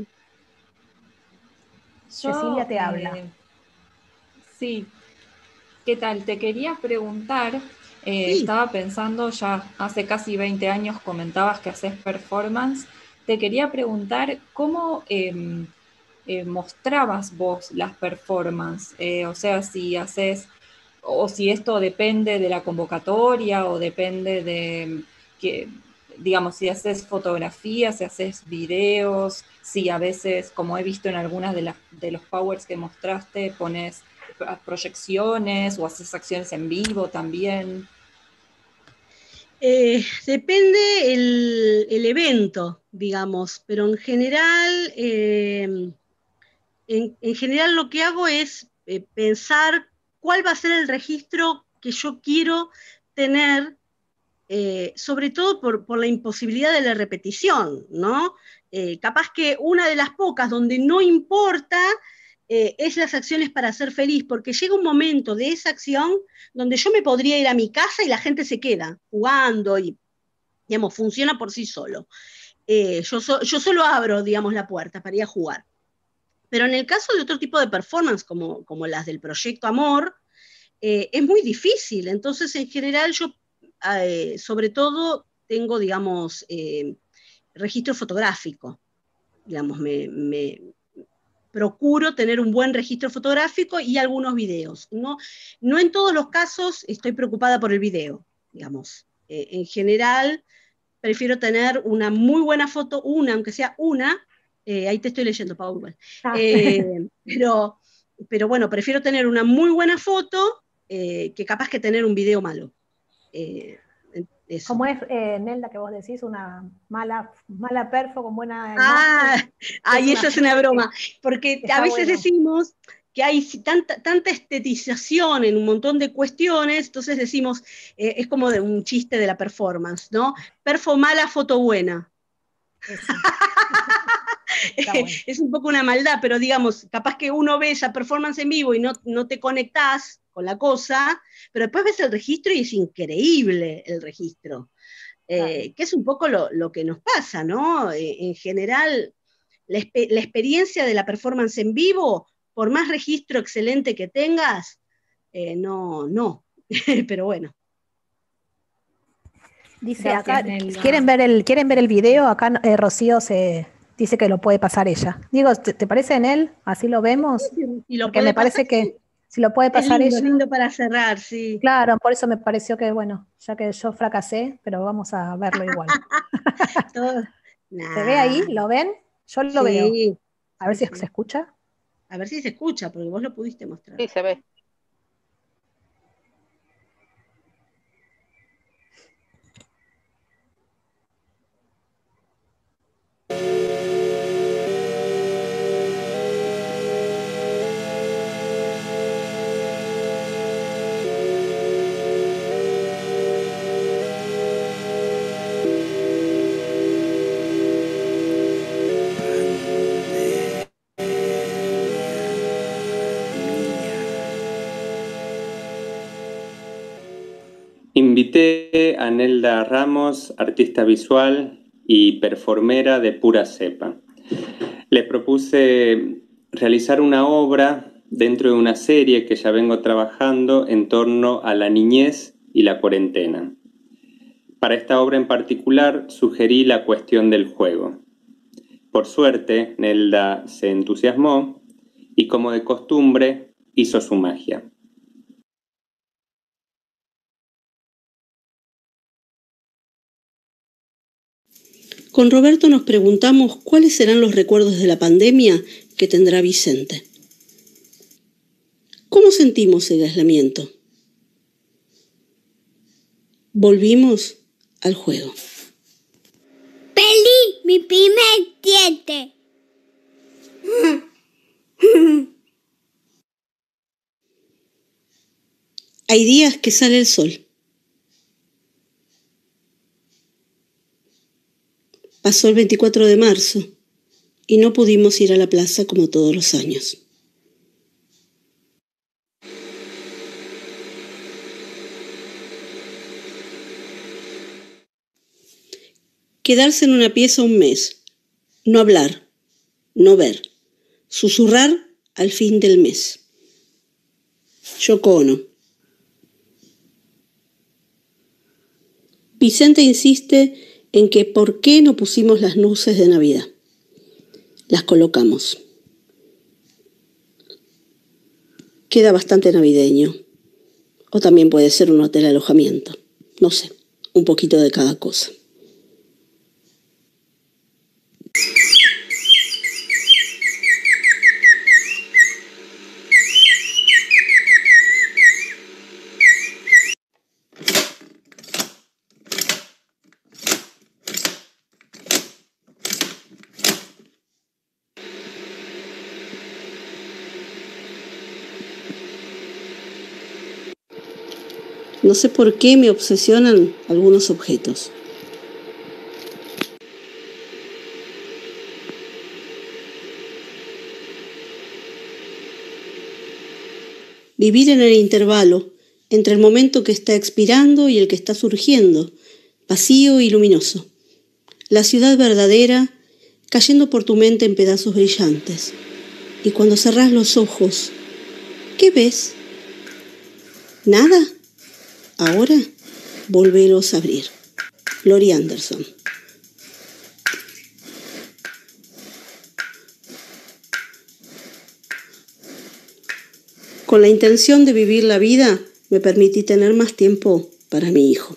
C: Yo,
B: Cecilia te habla.
C: eh, sí, ¿qué tal? Te quería preguntar, eh,
A: Sí.
C: estaba pensando, ya hace casi veinte años comentabas que haces performance, te quería preguntar cómo eh, eh, mostrabas vos las performances, eh, o sea, si haces, o si esto depende de la convocatoria o depende de que, digamos, si haces fotografías, si haces videos, si a veces, como he visto en algunas de, las, de los powers que mostraste, pones proyecciones o haces acciones en vivo también.
A: Eh, depende el, el evento, digamos, pero en general, eh, en, en general lo que hago es eh, pensar cuál va a ser el registro que yo quiero tener, eh, sobre todo por, por la imposibilidad de la repetición, ¿no? Eh, capaz que una de las pocas donde no importa eh, es las acciones para ser feliz, porque llega un momento de esa acción donde yo me podría ir a mi casa y la gente se queda jugando y, digamos, funciona por sí solo. Eh, yo, so, yo solo abro, digamos, la puerta para ir a jugar. Pero en el caso de otro tipo de performance, como, como las del Proyecto Amor, eh, es muy difícil. Entonces, en general, yo, eh, sobre todo, tengo, digamos, eh, registro fotográfico. Digamos, me, me, procuro tener un buen registro fotográfico y algunos videos. No, no en todos los casos estoy preocupada por el video, digamos. Eh, en general, prefiero tener una muy buena foto, una, aunque sea una, eh, ahí te estoy leyendo, Paul,
B: Ah.
A: eh, pero, pero bueno, prefiero tener una muy buena foto eh, que capaz que tener un video malo. Eh, eso.
B: ¿Cómo es, eh, Nelda, que vos decís, una mala, mala perfo con buena
A: Ah,
B: imagen?
A: ay,
B: Es
A: eso es una
B: una
A: broma, porque a
B: está
A: veces
B: bueno.
A: decimos que hay tanta, tanta estetización en un montón de cuestiones, entonces decimos, eh, es como de un chiste de la performance, ¿no? Perfo mala, foto buena.
B: Eso. Está bueno.
A: Es un poco una maldad, pero digamos, capaz que uno ve esa performance en vivo y no, no te conectás con la cosa, pero después ves el registro y es increíble el registro, eh,
B: Claro.
A: que es un poco lo, lo que nos pasa, ¿no? Eh, en general, la, la experiencia de la performance en vivo, por más registro excelente que tengas, eh, no, no, pero bueno.
B: Dice
C: Gracias,
B: acá,
C: Nelda.
B: ¿quieren ver el, ¿quieren ver el video? Acá eh, Rocío se dice que lo puede pasar ella. Digo, ¿te, te parece en él? Así lo vemos.
A: Y lo
B: Porque
A: puede
B: me
A: pasar,
B: parece que si lo puede
A: es
B: pasar
A: lindo,
B: ella.
A: es lindo para cerrar, sí.
B: Claro, por eso me pareció que, bueno, ya que yo fracasé, pero vamos a verlo igual.
A: Todo,
B: ¿Se ve ahí?
A: nah,
B: ¿Lo ven? Yo lo veo.
A: sí,
B: A ver
A: sí,
B: si se
A: sí.
B: escucha.
A: A ver si se escucha, porque vos lo pudiste mostrar.
D: Sí, se ve.
F: Invité a Nelda Ramos, artista visual y performera de pura cepa. Le propuse realizar una obra dentro de una serie que ya vengo trabajando en torno a la niñez y la cuarentena. Para esta obra en particular sugerí la cuestión del juego. Por suerte, Nelda se entusiasmó y, como de costumbre, hizo su magia.
A: Con Roberto nos preguntamos cuáles serán los recuerdos de la pandemia que tendrá Vicente. ¿Cómo sentimos el aislamiento? Volvimos al juego.
G: ¡Perdí mi primer diente!
A: Hay días que sale el sol. Pasó el veinticuatro de marzo y no pudimos ir a la plaza como todos los años. Quedarse en una pieza un mes. No hablar. No ver. Susurrar al fin del mes. Yoko Ono. Vicente insiste en que ¿por qué no pusimos las luces de Navidad? Las colocamos. Queda bastante navideño. O también puede ser un hotel alojamiento. No sé, un poquito de cada cosa. No sé por qué me obsesionan algunos objetos. Vivir en el intervalo entre el momento que está expirando y el que está surgiendo, vacío y luminoso. La ciudad verdadera cayendo por tu mente en pedazos brillantes. Y cuando cerrás los ojos, ¿qué ves? ¿Nada? Ahora, volvelos a abrir. Laurie Anderson. Con la intención de vivir la vida, me permití tener más tiempo para mi hijo.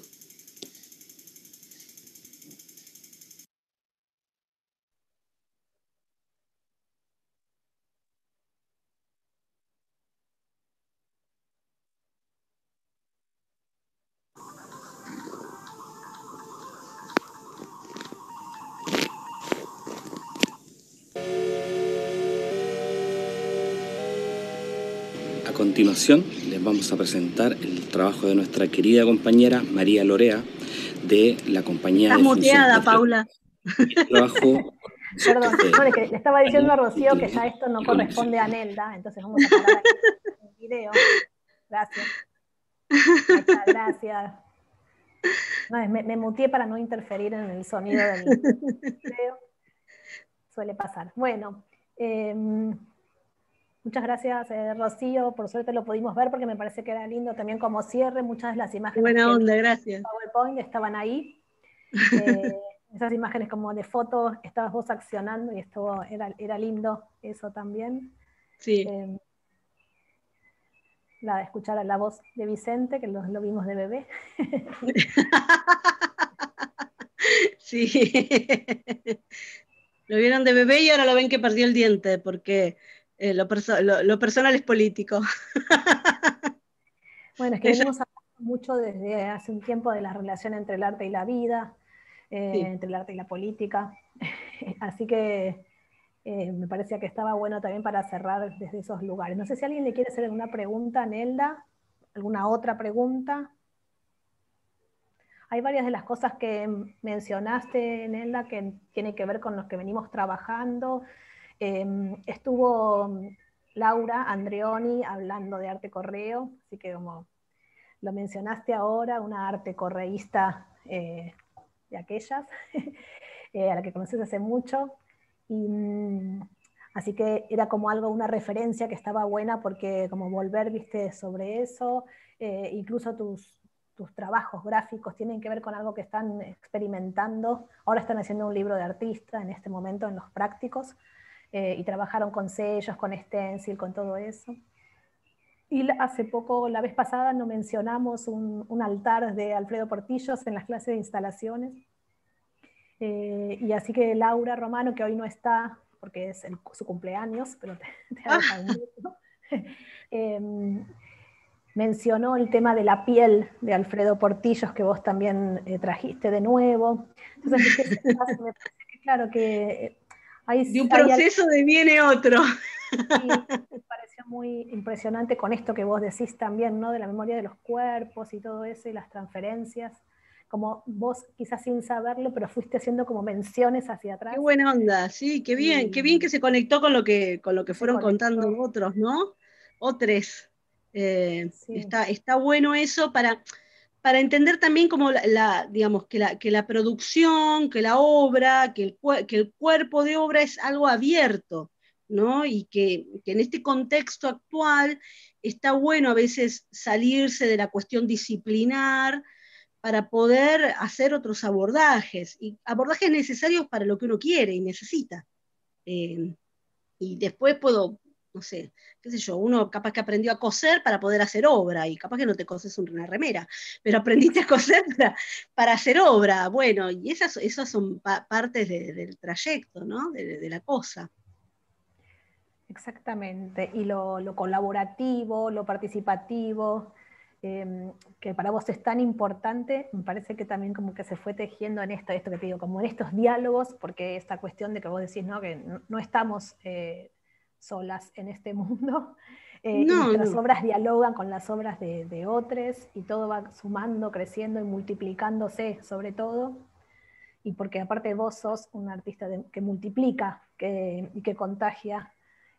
H: A continuación les vamos a presentar el trabajo de nuestra querida compañera María Lorea de la compañía
A: Estás
H: de
A: muteada,
H: Función
A: Paula.
H: El trabajo
B: Perdón, no, le, le estaba diciendo a Rocío que ya esto no corresponde a Nelda, entonces vamos a parar aquí el video. Gracias. Ahí está, gracias. No, me, me muteé para no interferir en el sonido del video. Suele pasar. Bueno, eh, muchas gracias, eh, Rocío. Por suerte lo pudimos ver porque me parece que era lindo también como cierre. Muchas de las imágenes
A: Buena
B: que
A: onda,
B: vi
A: gracias.
B: en PowerPoint estaban ahí. Eh, esas imágenes como de fotos, estabas vos accionando y esto era, era lindo eso también.
A: Sí.
B: Eh, la, escuchar la voz de Vicente, que lo, lo vimos de bebé.
A: Sí. Lo vieron de bebé y ahora lo ven que perdió el diente, porque eh, lo, perso lo, lo personal es político.
B: Bueno, es que venimos hablando mucho desde hace un tiempo de la relación entre el arte y la vida, eh, sí. entre el arte y la política. Así que eh, me parecía que estaba bueno también para cerrar desde esos lugares. No sé si alguien le quiere hacer alguna pregunta a Nelda, alguna otra pregunta. Hay varias de las cosas que mencionaste, Nelda, que tienen que ver con los que venimos trabajando. Eh, estuvo Laura Andreoni hablando de arte correo, así que como lo mencionaste ahora, una arte correísta eh, de aquellas, eh, a la que conoces hace mucho. Y, así que era como algo, una referencia que estaba buena porque como volver, viste, sobre eso, eh, incluso tus... tus trabajos gráficos tienen que ver con algo que están experimentando. Ahora están haciendo un libro de artista en este momento en los prácticos, eh, y trabajaron con sellos, con stencil, con todo eso. Y hace poco, la vez pasada, no mencionamos un, un altar de Alfredo Portillos en las clases de instalaciones. Eh, y así que Laura Romano, que hoy no está, porque es el, su cumpleaños, pero te, te hago un beso. eh, mencionó el tema de la piel de Alfredo Portillos, que vos también eh, trajiste de nuevo. Entonces, ¿viste? Me parece que, claro, que hay...
A: De un proceso hay... deviene otro.
B: Sí, me pareció muy impresionante con esto que vos decís también, ¿no? De la memoria de los cuerpos y todo eso, y las transferencias. Como vos, quizás sin saberlo, pero fuiste haciendo como menciones hacia atrás.
A: Qué buena onda, sí, qué bien, y... qué bien que se conectó con lo que, con lo que fueron contando otros, ¿no? Otros. Eh, sí. está, está bueno eso para, para entender también como la, la, digamos, que la, que la producción, que la obra, que el, que el cuerpo de obra es algo abierto, ¿no? Y que, que en este contexto actual está bueno a veces salirse de la cuestión disciplinar para poder hacer otros abordajes, y abordajes necesarios para lo que uno quiere y necesita. Eh, y después puedo, no sé, qué sé yo, uno capaz que aprendió a coser para poder hacer obra, y capaz que no te coses una remera, pero aprendiste a coser para, para hacer obra. Bueno, y esas, esas son pa partes de, del trayecto, ¿no? De, de la cosa.
B: Exactamente, y lo, lo colaborativo, lo participativo, eh, que para vos es tan importante, me parece que también como que se fue tejiendo en esto, esto que te digo, como en estos diálogos, porque esta cuestión de que vos decís, ¿no? Que no, no estamos eh, solas en este mundo, eh,
A: no,
B: y nuestras
A: no.
B: obras dialogan con las obras de, de otros, y todo va sumando, creciendo y multiplicándose sobre todo, y porque aparte vos sos un artista de, que multiplica que, y que contagia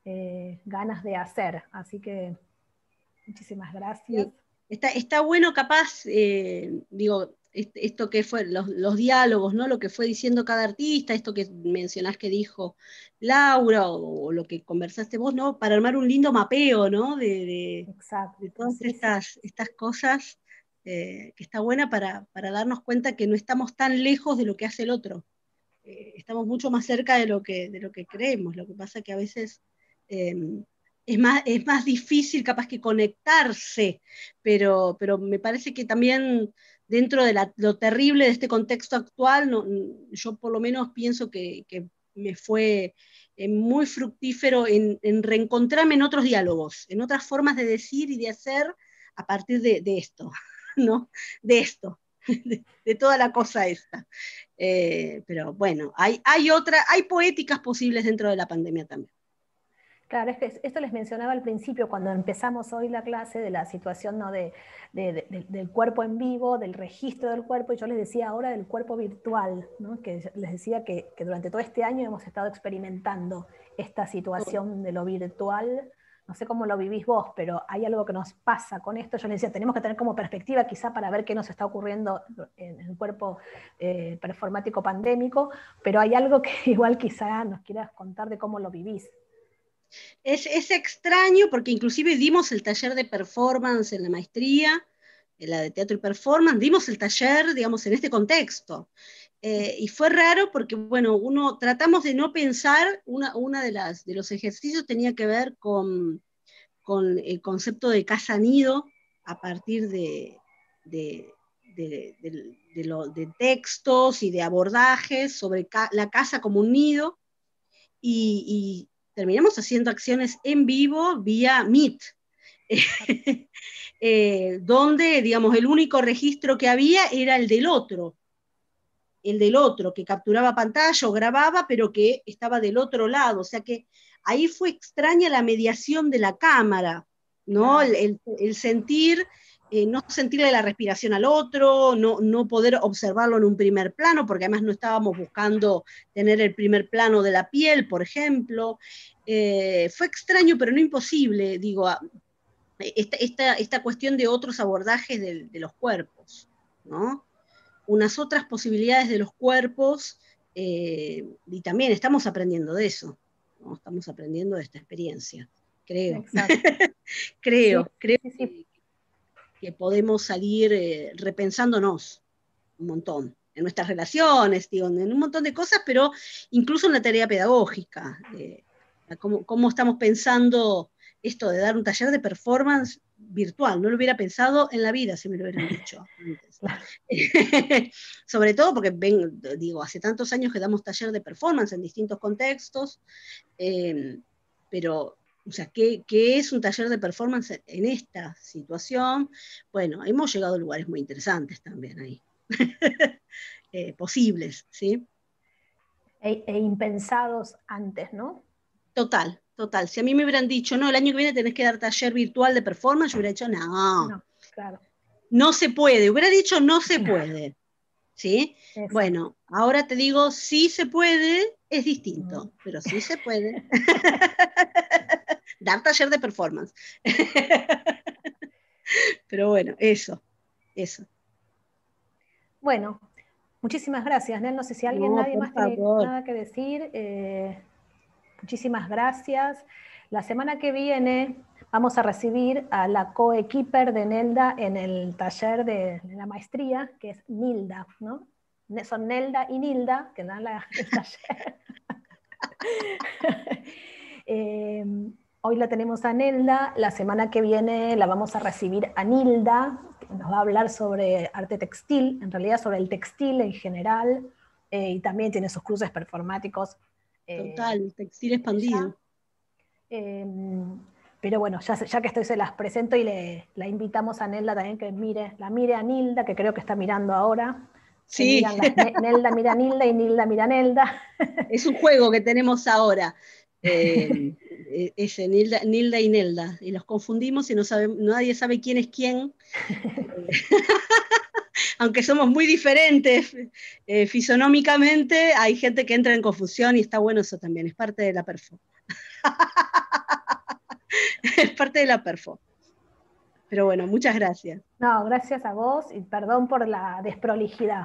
B: eh, ganas de hacer, así que muchísimas gracias.
A: Sí. Está, está bueno capaz, eh, digo, esto que fue, los, los diálogos, ¿no? Lo que fue diciendo cada artista, esto que mencionás que dijo Laura, o, o lo que conversaste vos, ¿no? Para armar un lindo mapeo, ¿no? De, de,
B: Exacto,
A: de todas
B: sí,
A: estas,
B: sí.
A: estas cosas, eh, que está buena para, para darnos cuenta que no estamos tan lejos de lo que hace el otro. Eh, estamos mucho más cerca de lo que, de lo que creemos. Lo que pasa que a veces... Eh, es más, es más difícil capaz que conectarse, pero, pero me parece que también dentro de la, lo terrible de este contexto actual, no, yo por lo menos pienso que, que me fue eh, muy fructífero en, en reencontrarme en otros diálogos, en otras formas de decir y de hacer a partir de, de esto, ¿no? De esto, de, de toda la cosa esta. Eh, pero bueno, hay, hay, otra, hay poéticas posibles dentro de la pandemia también.
B: Claro, es que esto les mencionaba al principio, cuando empezamos hoy la clase, de la situación, ¿no? de, de, de, del cuerpo en vivo, del registro del cuerpo, y yo les decía ahora del cuerpo virtual, ¿no? Que les decía que, que durante todo este año hemos estado experimentando esta situación de lo virtual. No sé cómo lo vivís vos, pero hay algo que nos pasa con esto. Yo les decía, tenemos que tener como perspectiva quizá para ver qué nos está ocurriendo en el cuerpo eh, performático pandémico, pero hay algo que igual quizá nos quieras contar de cómo lo vivís.
A: Es, es extraño porque inclusive dimos el taller de performance en la maestría, en la de teatro y performance, dimos el taller, digamos, en este contexto. Eh, y fue raro porque, bueno, uno tratamos de no pensar, una, una de, las, de los ejercicios tenía que ver con, con el concepto de casa-nido a partir de, de, de, de, de, lo, de textos y de abordajes sobre ca la casa como un nido, y, y terminamos haciendo acciones en vivo vía Meet, eh, donde, digamos, el único registro que había era el del otro, el del otro, que capturaba pantalla o grababa, pero que estaba del otro lado, o sea que ahí fue extraña la mediación de la cámara, ¿no? El, el, el sentir, eh, no sentirle la respiración al otro, no, no poder observarlo en un primer plano, porque además no estábamos buscando tener el primer plano de la piel, por ejemplo. Eh, fue extraño, pero no imposible, digo, esta, esta, esta cuestión de otros abordajes de, de los cuerpos, ¿no? Unas otras posibilidades de los cuerpos, eh, y también estamos aprendiendo de eso, ¿no? Estamos aprendiendo de esta experiencia, creo. creo, sí, creo sí, sí. Que, que podemos salir eh, repensándonos un montón, en nuestras relaciones, digo, en un montón de cosas, pero incluso en la tarea pedagógica, eh, cómo, cómo estamos pensando esto de dar un taller de performance virtual. No lo hubiera pensado en la vida si me lo hubieran dicho antes. Claro. Sobre todo porque, ven, digo, hace tantos años que damos taller de performance en distintos contextos, eh, pero, o sea, ¿qué, ¿qué es un taller de performance en esta situación? Bueno, hemos llegado a lugares muy interesantes también ahí. eh, posibles, ¿sí?
B: E, e impensados antes, ¿no?
A: Total, total. Si a mí me hubieran dicho, no, el año que viene tenés que dar taller virtual de performance, yo hubiera dicho, no,
B: no, claro.
A: No se puede, hubiera dicho no se claro. puede, ¿sí?
B: Exacto.
A: Bueno, ahora te digo, sí se puede, es distinto, mm. pero sí se puede. Dar taller de performance. Pero bueno, eso, eso.
B: Bueno, muchísimas gracias, Nel. No sé si alguien,
A: No,
B: nadie
A: por
B: más tiene
A: favor.
B: nada que decir. Eh, muchísimas gracias. La semana que viene vamos a recibir a la coequiper de Nelda en el taller de, de la maestría, que es Nilda, ¿no? Son Nelda y Nilda, que dan la, el taller. eh, hoy la tenemos a Nelda, la semana que viene la vamos a recibir a Nilda, que nos va a hablar sobre arte textil, en realidad sobre el textil en general, eh, y también tiene sus cruces performáticos. Eh,
A: Total, textil expandido.
B: Eh, pero bueno, ya, ya que estoy se las presento y le, la invitamos a Nelda también que mire, la mire a Nilda, que creo que está mirando ahora. Se
A: Sí.
B: miran las, Nelda mira a Nilda y Nilda mira a Nelda.
A: Es un juego que tenemos ahora. Eh, ese, Nilda, Nilda y Nelda. Y los confundimos y no sabe, nadie sabe quién es quién. Aunque somos muy diferentes eh, fisonómicamente, hay gente que entra en confusión y está bueno eso también, es parte de la perfo. Es parte de la perfo. Pero bueno, muchas gracias.
B: No, gracias a vos y perdón por la desprolijidad.